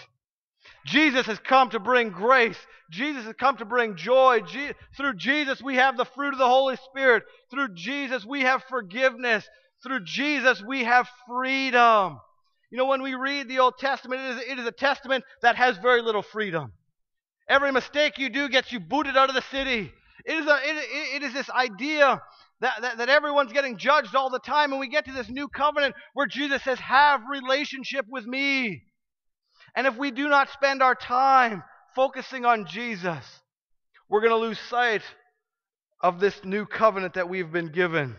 Jesus has come to bring grace. Jesus has come to bring joy. Je- through Jesus, we have the fruit of the Holy Spirit. Through Jesus, we have forgiveness. Through Jesus, we have freedom. You know, when we read the Old Testament, it is, it is a testament that has very little freedom. Every mistake you do gets you booted out of the city. It is, a, it, it is this idea that, that, that everyone's getting judged all the time, and we get to this new covenant where Jesus says, have relationship with me. And if we do not spend our time focusing on Jesus, we're going to lose sight of this new covenant that we've been given.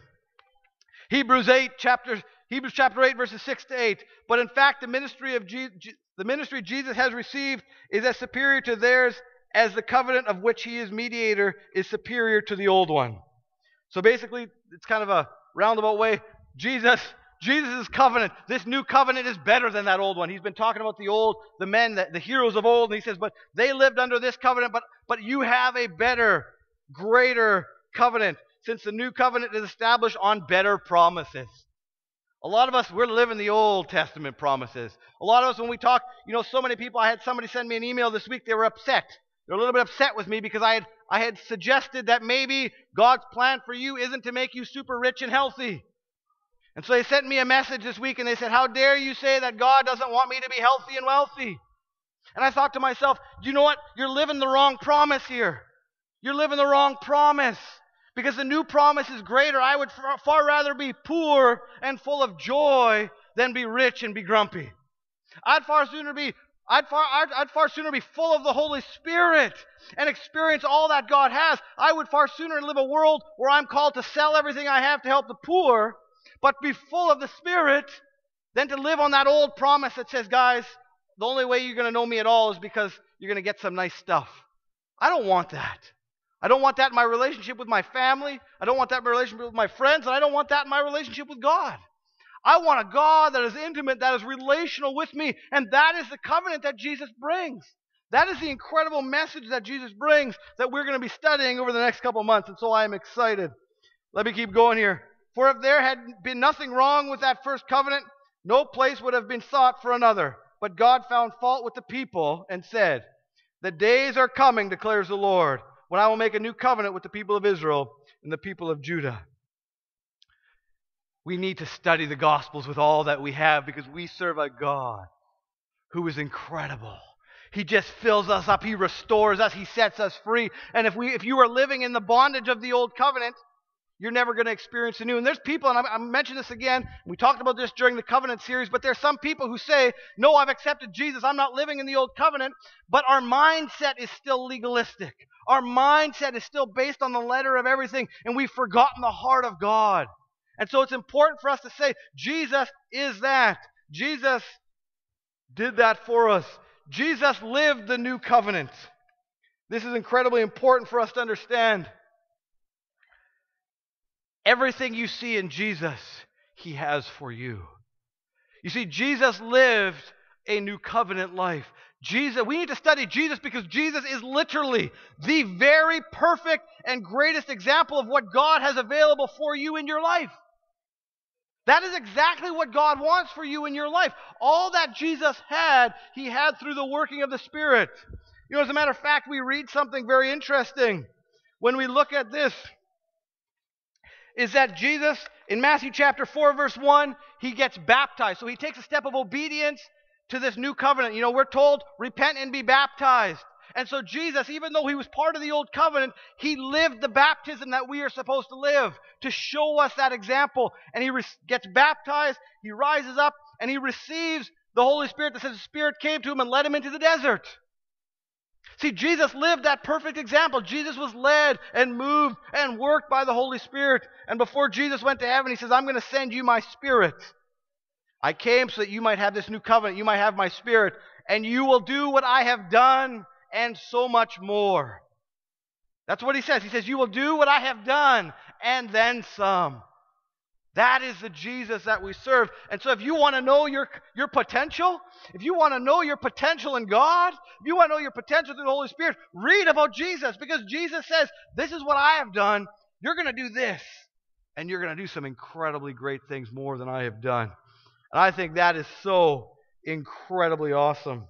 Hebrews eight, chapter, Hebrews chapter eight, verses six to eight. But in fact, the ministry of Je- Je- the ministry Jesus has received is as superior to theirs as the covenant of which he is mediator is superior to the old one. So basically, it's kind of a roundabout way. Jesus, Jesus' covenant, this new covenant is better than that old one. He's been talking about the old, the men, the, the heroes of old, and he says, but they lived under this covenant, but, but you have a better, greater covenant, since the new covenant is established on better promises. A lot of us, we're living the Old Testament promises. A lot of us, when we talk, you know, so many people, I had somebody send me an email this week, they were upset. They were a little bit upset with me because I had, I had suggested that maybe God's plan for you isn't to make you super rich and healthy. And so they sent me a message this week and they said, how dare you say that God doesn't want me to be healthy and wealthy? And I thought to myself, do you know what? You're living the wrong promise here. You're living the wrong promise. Because the new promise is greater. I would far, far rather be poor and full of joy than be rich and be grumpy. I'd far sooner be I'd far I'd, I'd far sooner be full of the Holy Spirit and experience all that God has. I would far sooner live a world where I'm called to sell everything I have to help the poor, but be full of the Spirit, than to live on that old promise that says, guys, the only way you're going to know me at all is because you're going to get some nice stuff. I don't want that. I don't want that in my relationship with my family. I don't want that in my relationship with my friends. And I don't want that in my relationship with God. I want a God that is intimate, that is relational with me. And that is the covenant that Jesus brings. That is the incredible message that Jesus brings that we're going to be studying over the next couple months. And so I am excited. Let me keep going here. For if there had been nothing wrong with that first covenant, no place would have been sought for another. But God found fault with the people and said, the days are coming, declares the Lord, when I will make a new covenant with the people of Israel and the people of Judah. We need to study the Gospels with all that we have because we serve a God who is incredible. He just fills us up. He restores us. He sets us free. And if we, if you are living in the bondage of the old covenant, you're never going to experience the new. And there's people, and I, I mentioned this again, we talked about this during the covenant series, but there's some people who say, no, I've accepted Jesus. I'm not living in the old covenant, but our mindset is still legalistic. Our mindset is still based on the letter of everything, and we've forgotten the heart of God. And so it's important for us to say, Jesus is that. Jesus did that for us. Jesus lived the new covenant. This is incredibly important for us to understand. Everything you see in Jesus, he has for you. You see, Jesus lived a new covenant life. Jesus, we need to study Jesus because Jesus is literally the very perfect and greatest example of what God has available for you in your life. That is exactly what God wants for you in your life. All that Jesus had, he had through the working of the Spirit. You know, as a matter of fact, we read something very interesting when we look at this. Is that Jesus, in Matthew chapter four, verse one, he gets baptized. So he takes a step of obedience to this new covenant. You know, we're told, repent and be baptized. And so Jesus, even though he was part of the old covenant, he lived the baptism that we are supposed to live to show us that example. And he re- gets baptized, he rises up, and he receives the Holy Spirit. That says the Spirit came to him and led him into the desert. See, Jesus lived that perfect example. Jesus was led and moved and worked by the Holy Spirit. And before Jesus went to heaven, he says, I'm going to send you my Spirit. I came so that you might have this new covenant. You might have my Spirit. And you will do what I have done and so much more. That's what he says. He says, you will do what I have done and then some. That is the Jesus that we serve. And so if you want to know your, your potential, if you want to know your potential in God, if you want to know your potential through the Holy Spirit, read about Jesus. Because Jesus says, this is what I have done. You're going to do this. And you're going to do some incredibly great things more than I have done. And I think that is so incredibly awesome.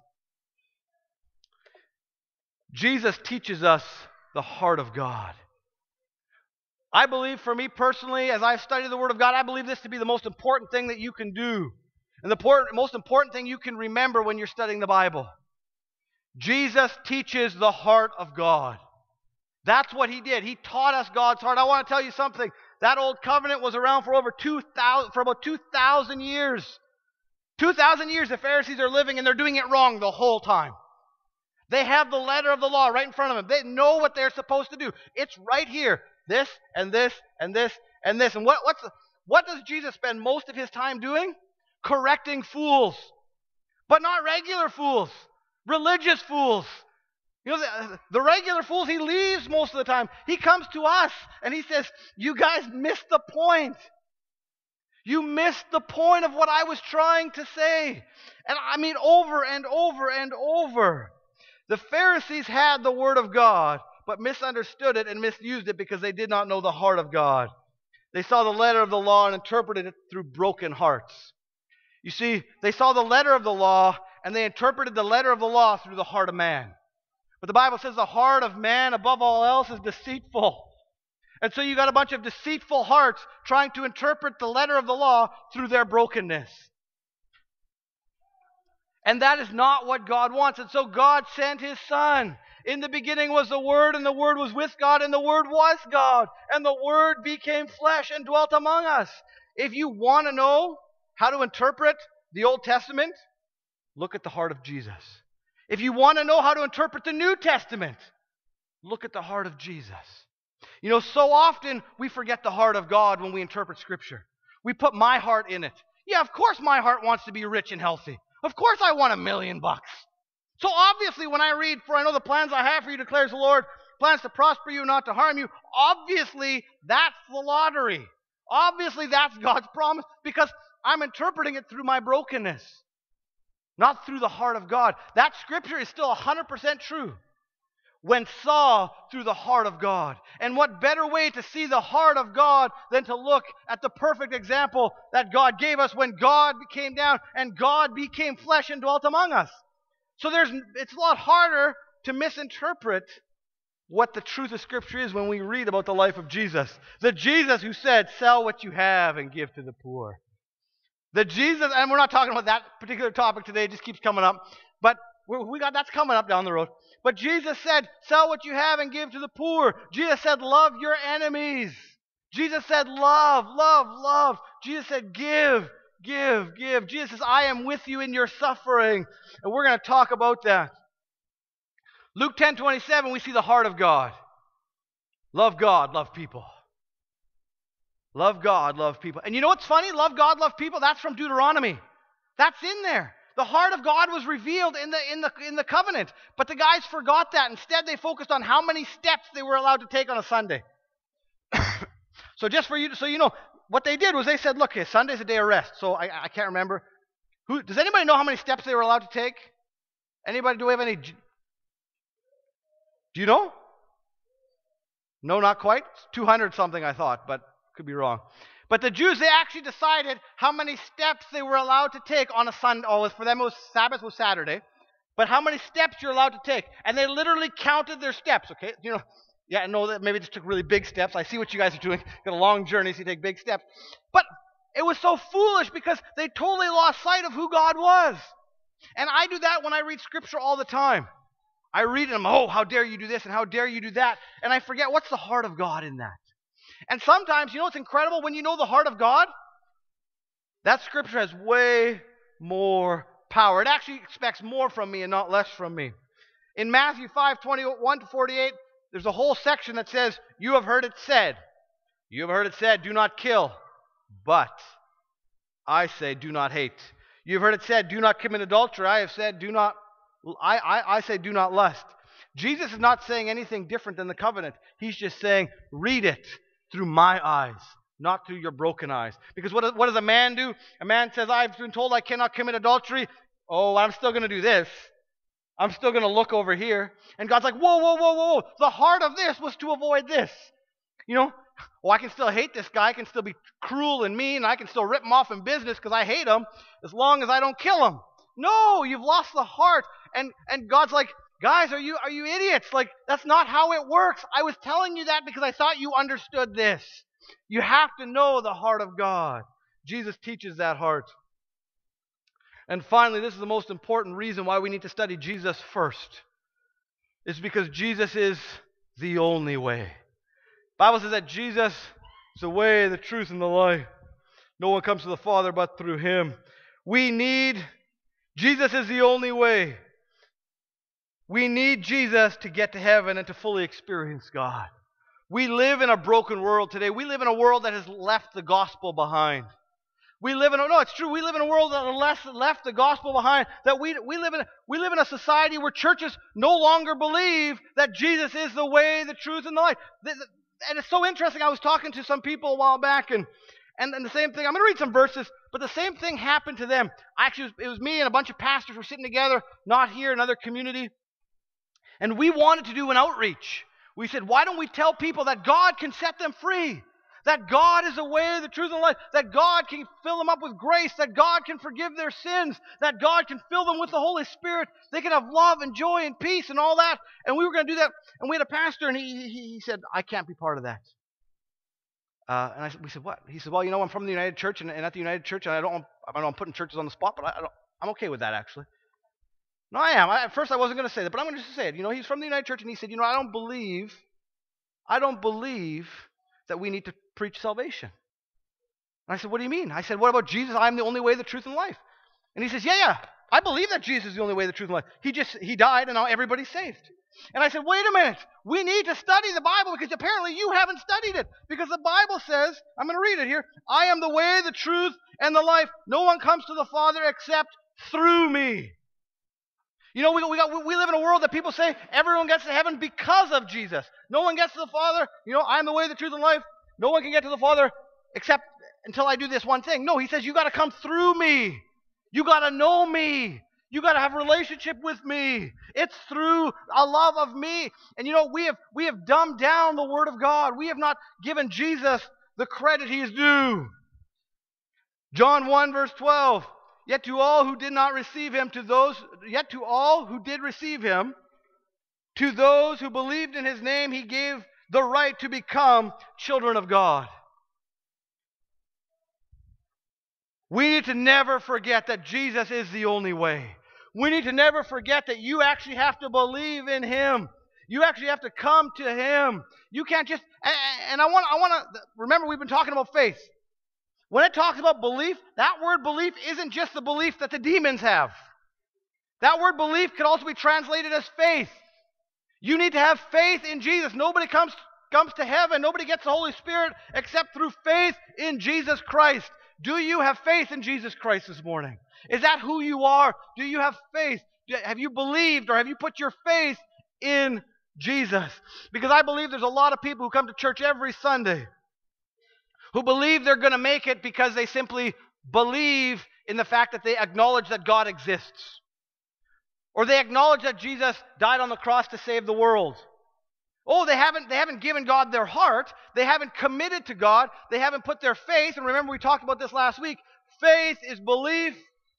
Jesus teaches us the heart of God. I believe, for me personally, as I've studied the Word of God, I believe this to be the most important thing that you can do. And the important, most important thing you can remember when you're studying the Bible. Jesus teaches the heart of God. That's what he did. He taught us God's heart. I want to tell you something. That old covenant was around for over two thousand, for about two thousand years. two thousand years the Pharisees are living and they're doing it wrong the whole time. They have the letter of the law right in front of them. They know what they're supposed to do. It's right here. This and this and this and this. And what, what's the, what does Jesus spend most of his time doing? Correcting fools. But not regular fools. Religious fools. You know, the, the regular fools he leaves most of the time. He comes to us and he says, you guys missed the point. You missed the point of what I was trying to say. And I mean over and over and over. The Pharisees had the Word of God, but misunderstood it and misused it because they did not know the heart of God. They saw the letter of the law and interpreted it through broken hearts. You see, they saw the letter of the law and they interpreted the letter of the law through the heart of man. But the Bible says the heart of man, above all else, is deceitful. And so you got a bunch of deceitful hearts trying to interpret the letter of the law through their brokenness. And that is not what God wants. And so God sent his Son. In the beginning was the Word, and the Word was with God, and the Word was God. And the Word became flesh and dwelt among us. If you want to know how to interpret the Old Testament, look at the heart of Jesus. If you want to know how to interpret the New Testament, look at the heart of Jesus. You know, so often we forget the heart of God when we interpret Scripture. We put my heart in it. Yeah, of course my heart wants to be rich and healthy. Of course I want a million bucks. So obviously when I read, for I know the plans I have for you, declares the Lord, plans to prosper you, not to harm you, obviously that's the lottery. Obviously that's God's promise because I'm interpreting it through my brokenness, not through the heart of God. That Scripture is still one hundred percent true when saw through the heart of God. And what better way to see the heart of God than to look at the perfect example that God gave us when God came down and God became flesh and dwelt among us. So there's, it's a lot harder to misinterpret what the truth of Scripture is when we read about the life of Jesus. The Jesus who said, sell what you have and give to the poor. The Jesus, and we're not talking about that particular topic today, it just keeps coming up. But we got that's coming up down the road. But Jesus said, sell what you have and give to the poor. Jesus said, love your enemies. Jesus said, love, love, love. Jesus said, give, give, give. Jesus says, I am with you in your suffering. And we're going to talk about that. Luke ten twenty-seven, we see the heart of God. Love God, love people. Love God, love people. And you know what's funny? Love God, love people. That's from Deuteronomy. That's in there. The heart of God was revealed in the in the in the covenant. But the guys forgot that. Instead, they focused on how many steps they were allowed to take on a Sunday. So just for you, so you know, what they did was they said, look, okay, Sunday's a day of rest. So I, I can't remember. Who does anybody know how many steps they were allowed to take? Anybody? Do we have any? Do you know? No, not quite. two hundred something, I thought, but could be wrong. But the Jews, they actually decided how many steps they were allowed to take on a Sunday. Oh, for them, it was Sabbath was Saturday. But how many steps you're allowed to take. And they literally counted their steps, okay? You know, yeah, no, that maybe just took really big steps. I see what you guys are doing. Got a long journey, so you take big steps. But it was so foolish because they totally lost sight of who God was. And I do that when I read Scripture all the time. I read it and I'm, oh, how dare you do this and how dare you do that. And I forget, what's the heart of God in that? And sometimes, you know what's incredible? When you know the heart of God, that Scripture has way more power. It actually expects more from me and not less from me. In Matthew five, twenty-one to forty-eight, there's a whole section that says, you have heard it said. You have heard it said, do not kill. But I say, do not hate. You have heard it said, do not commit adultery. I have said, do not, I, I, I say, do not lust. Jesus is not saying anything different than the covenant. He's just saying, read it through my eyes, not through your broken eyes. Because what, what does a man do? A man says, I've been told I cannot commit adultery. Oh, I'm still going to do this. I'm still going to look over here. And God's like, whoa, whoa, whoa, whoa. The heart of this was to avoid this. You know, well, I can still hate this guy. I can still be cruel and mean. I can still rip him off in business because I hate him as long as I don't kill him. No, you've lost the heart. And, and God's like, Guys, are you are you idiots? Like, that's not how it works. I was telling you that because I thought you understood this. You have to know the heart of God. Jesus teaches that heart. And finally, this is the most important reason why we need to study Jesus first. It's because Jesus is the only way. The Bible says that Jesus is the way, the truth, and the life. No one comes to the Father but through Him. We need, Jesus is the only way. We need Jesus to get to heaven and to fully experience God. We live in a broken world today. We live in a world that has left the gospel behind. We live in a, no, it's true. We live in a world that has left the gospel behind. That we we live in we live in a society where churches no longer believe that Jesus is the way, the truth, and the life. And it's so interesting. I was talking to some people a while back, and and, and the same thing. I'm going to read some verses, but the same thing happened to them. Actually, it was me and a bunch of pastors were sitting together, not here, another community. And we wanted to do an outreach. We said, why don't we tell people that God can set them free? That God is the way, the truth, and the life. That God can fill them up with grace. That God can forgive their sins. That God can fill them with the Holy Spirit. They can have love and joy and peace and all that. And we were going to do that. And we had a pastor, and he, he, he said, I can't be part of that. Uh, and I, we said, what? He said, well, you know, I'm from the United Church, and, and at the United Church, and I don't, I know I'm putting churches on the spot, but I, I don't, I'm okay with that, actually. No, I am. I, at first, I wasn't going to say that, but I'm going to just say it. You know, he's from the United Church, and he said, you know, I don't believe, I don't believe that we need to preach salvation. And I said, what do you mean? I said, what about Jesus? I'm the only way, the truth, and life. And he says, yeah, yeah, I believe that Jesus is the only way, the truth, and life. He just, he died, and now everybody's saved. And I said, wait a minute. We need to study the Bible because apparently you haven't studied it. Because the Bible says, I'm going to read it here, I am the way, the truth, and the life. No one comes to the Father except through me. You know, we, we, got, we live in a world that people say everyone gets to heaven because of Jesus. No one gets to the Father. You know, I'm the way, the truth, and life. No one can get to the Father except until I do this one thing. No, he says you got to come through me. You got to know me. You got to have a relationship with me. It's through a love of me. And you know, we have we have dumbed down the Word of God. We have not given Jesus the credit he is due. John one, verse twelve. Yet to all who did not receive him, to those, yet to all who did receive him, to those who believed in his name, he gave the right to become children of God. We need to never forget that Jesus is the only way. We need to never forget that you actually have to believe in him. You actually have to come to him. You can't just, and I want, I want to, remember we've been talking about faith. When it talks about belief, that word belief isn't just the belief that the demons have. That word belief could also be translated as faith. You need to have faith in Jesus. Nobody comes, comes to heaven. Nobody gets the Holy Spirit except through faith in Jesus Christ. Do you have faith in Jesus Christ this morning? Is that who you are? Do you have faith? Have you believed or have you put your faith in Jesus? Because I believe there's a lot of people who come to church every Sunday who believe they're going to make it because they simply believe in the fact that they acknowledge that God exists. Or they acknowledge that Jesus died on the cross to save the world. Oh, they haven't, they haven't given God their heart. They haven't committed to God. They haven't put their faith. And remember, we talked about this last week. Faith is belief,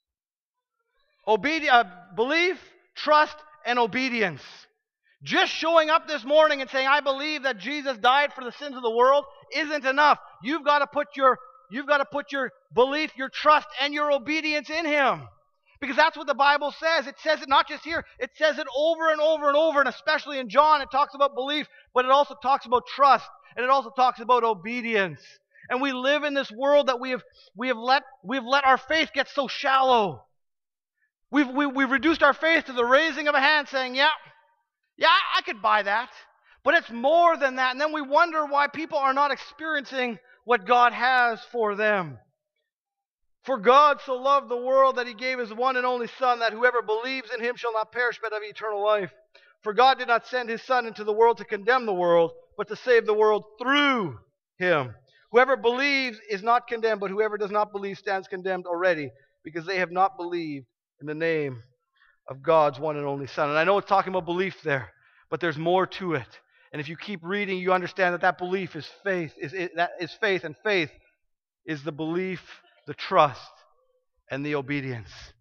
obedi- uh, belief, trust, and obedience. Just showing up this morning and saying, I believe that Jesus died for the sins of the world isn't enough. You've got to put your, you've got to put your belief, your trust, and your obedience in him. Because that's what the Bible says. It says it not just here. It says it over and over and over, and especially in John, it talks about belief, but it also talks about trust, and it also talks about obedience. And we live in this world that we have, we have let, we've let our faith get so shallow. We've, we, we've reduced our faith to the raising of a hand saying, yeah, Yeah, I could buy that. But it's more than that. And then we wonder why people are not experiencing what God has for them. For God so loved the world that he gave his one and only Son, that whoever believes in him shall not perish but have eternal life. For God did not send his Son into the world to condemn the world, but to save the world through him. Whoever believes is not condemned, but whoever does not believe stands condemned already, because they have not believed in the name of God's one and only Son. And I know it's talking about belief there, but there's more to it. And if you keep reading, you understand that that belief is faith, is, is that is faith, and faith is the belief, the trust, and the obedience.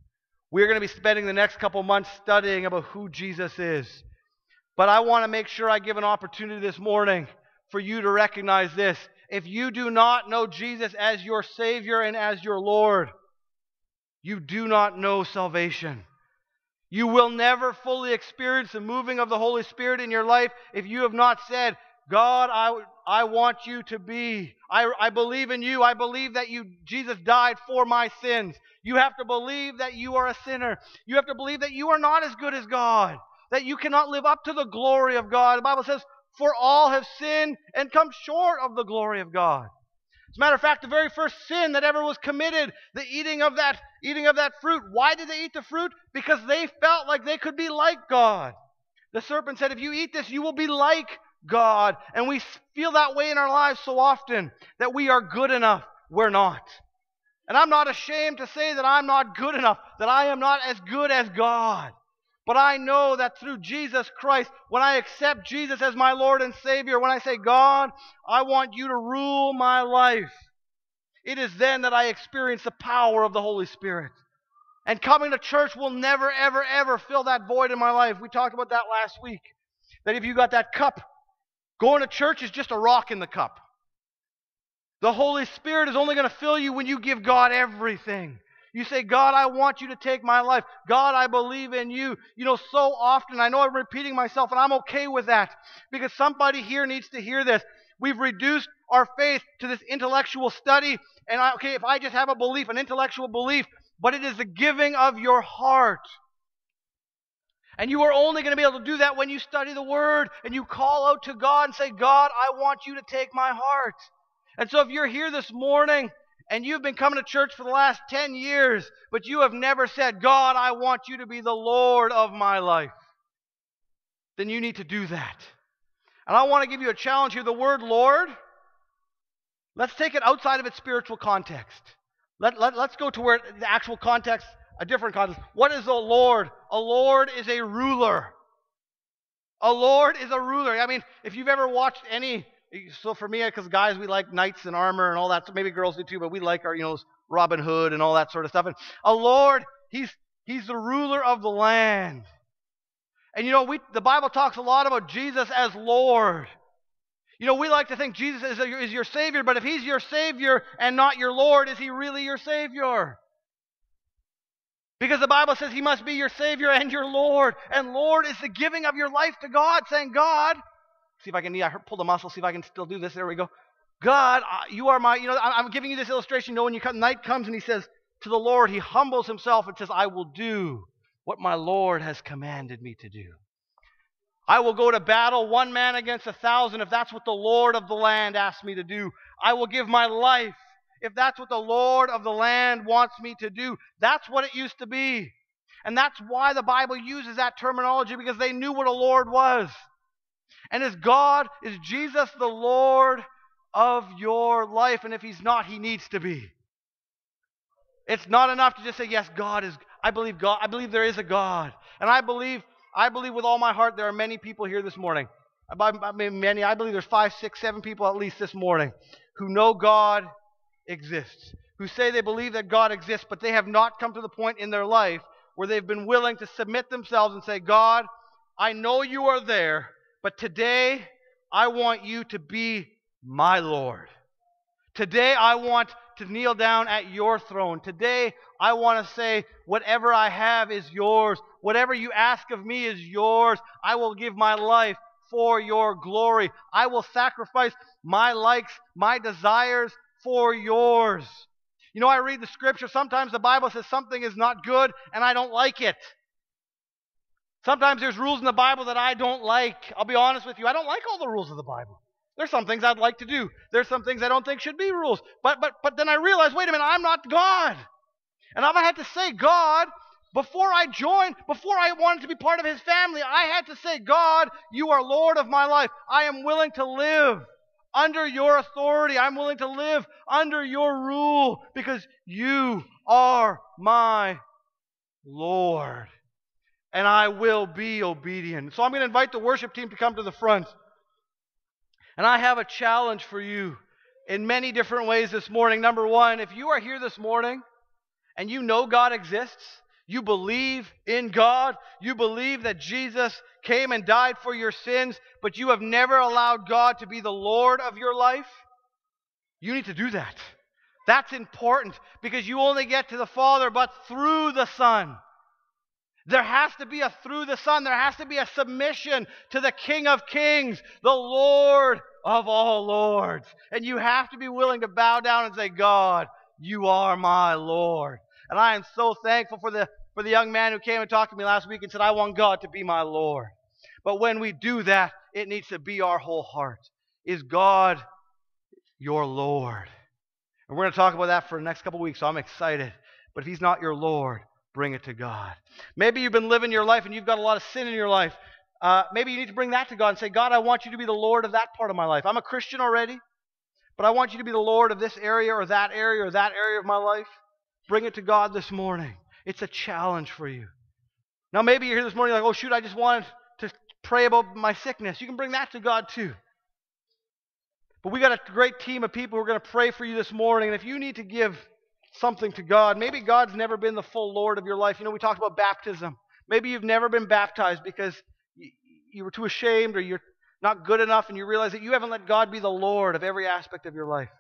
We're going to be spending the next couple months studying about who Jesus is. But I want to make sure I give an opportunity this morning for you to recognize this. If you do not know Jesus as your Savior and as your Lord, you do not know salvation. You will never fully experience the moving of the Holy Spirit in your life if you have not said, God, I, I want you to be. I, I believe in you. I believe that you, Jesus died for my sins. You have to believe that you are a sinner. You have to believe that you are not as good as God, that you cannot live up to the glory of God. The Bible says, for all have sinned and come short of the glory of God. As a matter of fact, the very first sin that ever was committed, the eating of that, eating of that fruit. Why did they eat the fruit? Because they felt like they could be like God. The serpent said, if you eat this, you will be like God. And we feel that way in our lives so often, that we are good enough. We're not. And I'm not ashamed to say that I'm not good enough, that I am not as good as God. But I know that through Jesus Christ, when I accept Jesus as my Lord and Savior, when I say, God, I want you to rule my life, it is then that I experience the power of the Holy Spirit. And coming to church will never, ever, ever fill that void in my life. We talked about that last week. That if you got that cup, going to church is just a rock in the cup. The Holy Spirit is only going to fill you when you give God everything. You say, God, I want you to take my life. God, I believe in you. You know, so often, I know I'm repeating myself, and I'm okay with that, because somebody here needs to hear this. We've reduced our faith to this intellectual study, and I, okay, if I just have a belief, an intellectual belief, but it is the giving of your heart. And you are only going to be able to do that when you study the Word, and you call out to God and say, God, I want you to take my heart. And so if you're here this morning, and you've been coming to church for the last ten years, but you have never said, God, I want you to be the Lord of my life, then you need to do that. And I want to give you a challenge here. The word Lord, let's take it outside of its spiritual context. Let, let, let's go to where the actual context, a different context. What is a Lord? A Lord is a ruler. A Lord is a ruler. I mean, if you've ever watched any... So for me, because guys, we like knights and armor and all that. So maybe girls do too, but we like our, you know, Robin Hood and all that sort of stuff. And a Lord, he's he's the ruler of the land. And you know, we the Bible talks a lot about Jesus as Lord. You know, we like to think Jesus is, a, is your Savior, but if he's your Savior and not your Lord, is he really your Savior? Because the Bible says he must be your Savior and your Lord. And Lord is the giving of your life to God, saying, God, see if I can, yeah, I pull the muscle, see if I can still do this. There we go. God, you are my, you know, I'm giving you this illustration. You know, when you come, night comes and he says to the Lord, he humbles himself and says, I will do what my Lord has commanded me to do. I will go to battle, one man against a thousand, if that's what the Lord of the land asks me to do. I will give my life, if that's what the Lord of the land wants me to do. That's what it used to be. And that's why the Bible uses that terminology, because they knew what a Lord was. And is God, is Jesus the Lord of your life? And if he's not, he needs to be. It's not enough to just say, yes, God is, I believe God, I believe there is a God. And I believe, I believe with all my heart there are many people here this morning. I mean, many, I believe there's five, six, seven people at least this morning who know God exists, who say they believe that God exists, but they have not come to the point in their life where they've been willing to submit themselves and say, God, I know you are there, but today, I want you to be my Lord. Today, I want to kneel down at your throne. Today, I want to say, whatever I have is yours. Whatever you ask of me is yours. I will give my life for your glory. I will sacrifice my likes, my desires for yours. You know, I read the scripture. Sometimes the Bible says something is not good, and I don't like it. Sometimes there's rules in the Bible that I don't like. I'll be honest with you. I don't like all the rules of the Bible. There's some things I'd like to do. There's some things I don't think should be rules. But but but then I realize, wait a minute, I'm not God. And if I had to say, God, before I joined, before I wanted to be part of his family, I had to say, God, you are Lord of my life. I am willing to live under your authority. I'm willing to live under your rule because you are my Lord. And I will be obedient. So I'm going to invite the worship team to come to the front. And I have a challenge for you in many different ways this morning. Number one, if you are here this morning and you know God exists, You believe in God. You believe that Jesus came and died for your sins, but you have never allowed God to be the Lord of your life. You need to do that. That's important because you only get to the Father but through the Son. There has to be a through the Son. There has to be a submission to the King of Kings, the Lord of all lords. And you have to be willing to bow down and say, God, you are my Lord. And I am so thankful for the, for the young man who came and talked to me last week and said, I want God to be my Lord. But when we do that, it needs to be our whole heart. Is God your Lord? And we're going to talk about that for the next couple of weeks, so I'm excited. But if He's not your Lord, bring it to God. Maybe you've been living your life and you've got a lot of sin in your life. Uh, maybe you need to bring that to God and say, God, I want you to be the Lord of that part of my life. I'm a Christian already, but I want you to be the Lord of this area or that area or that area of my life. Bring it to God this morning. It's a challenge for you. Now maybe you're here this morning like, oh shoot, I just wanted to pray about my sickness. You can bring that to God too. But we got a great team of people who are going to pray for you this morning. And if you need to give something to God, maybe God's never been the full Lord of your life. You know, we talked about baptism. Maybe you've never been baptized because you, you were too ashamed or you're not good enough and you realize that you haven't let God be the Lord of every aspect of your life.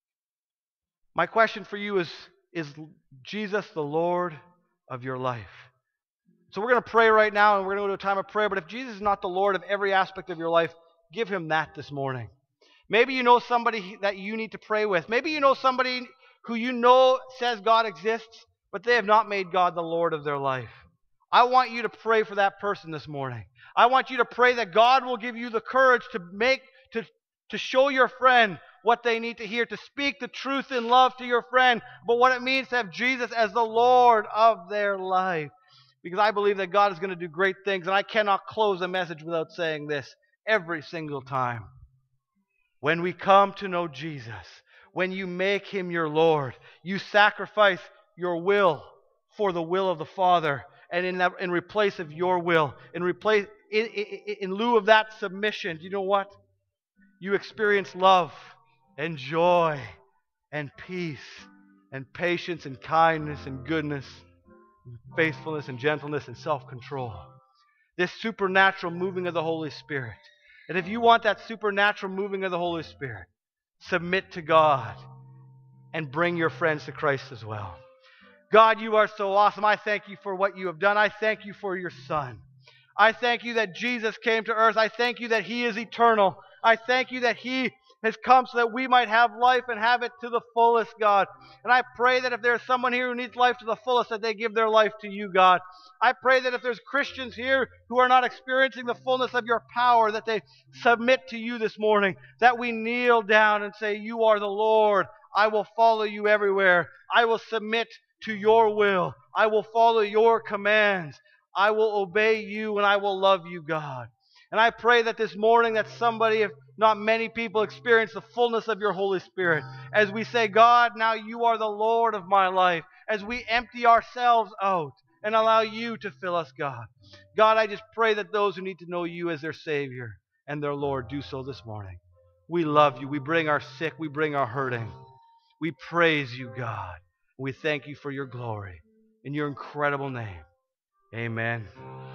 My question for you is, is Jesus the Lord of your life? So we're going to pray right now and we're going to go to a time of prayer. But if Jesus is not the Lord of every aspect of your life, give Him that this morning. Maybe you know somebody that you need to pray with. Maybe you know somebody who you know says God exists, but they have not made God the Lord of their life. I want you to pray for that person this morning. I want you to pray that God will give you the courage to make, to, to show your friend what they need to hear, to speak the truth in love to your friend, but what it means to have Jesus as the Lord of their life. Because I believe that God is going to do great things, and I cannot close a message without saying this every single time. When we come to know Jesus, when you make Him your Lord, you sacrifice your will for the will of the Father, and in that, in replace of your will, in replace in, in, in lieu of that submission, do you know what? You experience love and joy and peace and patience and kindness and goodness, and faithfulness and gentleness and self-control. This supernatural moving of the Holy Spirit. And if you want that supernatural moving of the Holy Spirit, submit to God and bring your friends to Christ as well. God, you are so awesome. I thank you for what you have done. I thank you for your Son. I thank you that Jesus came to earth. I thank you that He is eternal. I thank you that He has come so that we might have life and have it to the fullest, God. And I pray that if there's someone here who needs life to the fullest, that they give their life to you, God. I pray that if there's Christians here who are not experiencing the fullness of your power, that they submit to you this morning, that we kneel down and say, you are the Lord. I will follow you everywhere. I will submit to your will. I will follow your commands. I will obey you and I will love you, God. And I pray that this morning that somebody, if not many people, experience the fullness of your Holy Spirit. As we say, God, now you are the Lord of my life. As we empty ourselves out and allow you to fill us, God. God, I just pray that those who need to know you as their Savior and their Lord do so this morning. We love you. We bring our sick. We bring our hurting. We praise you, God. We thank you for your glory. In your incredible name, amen.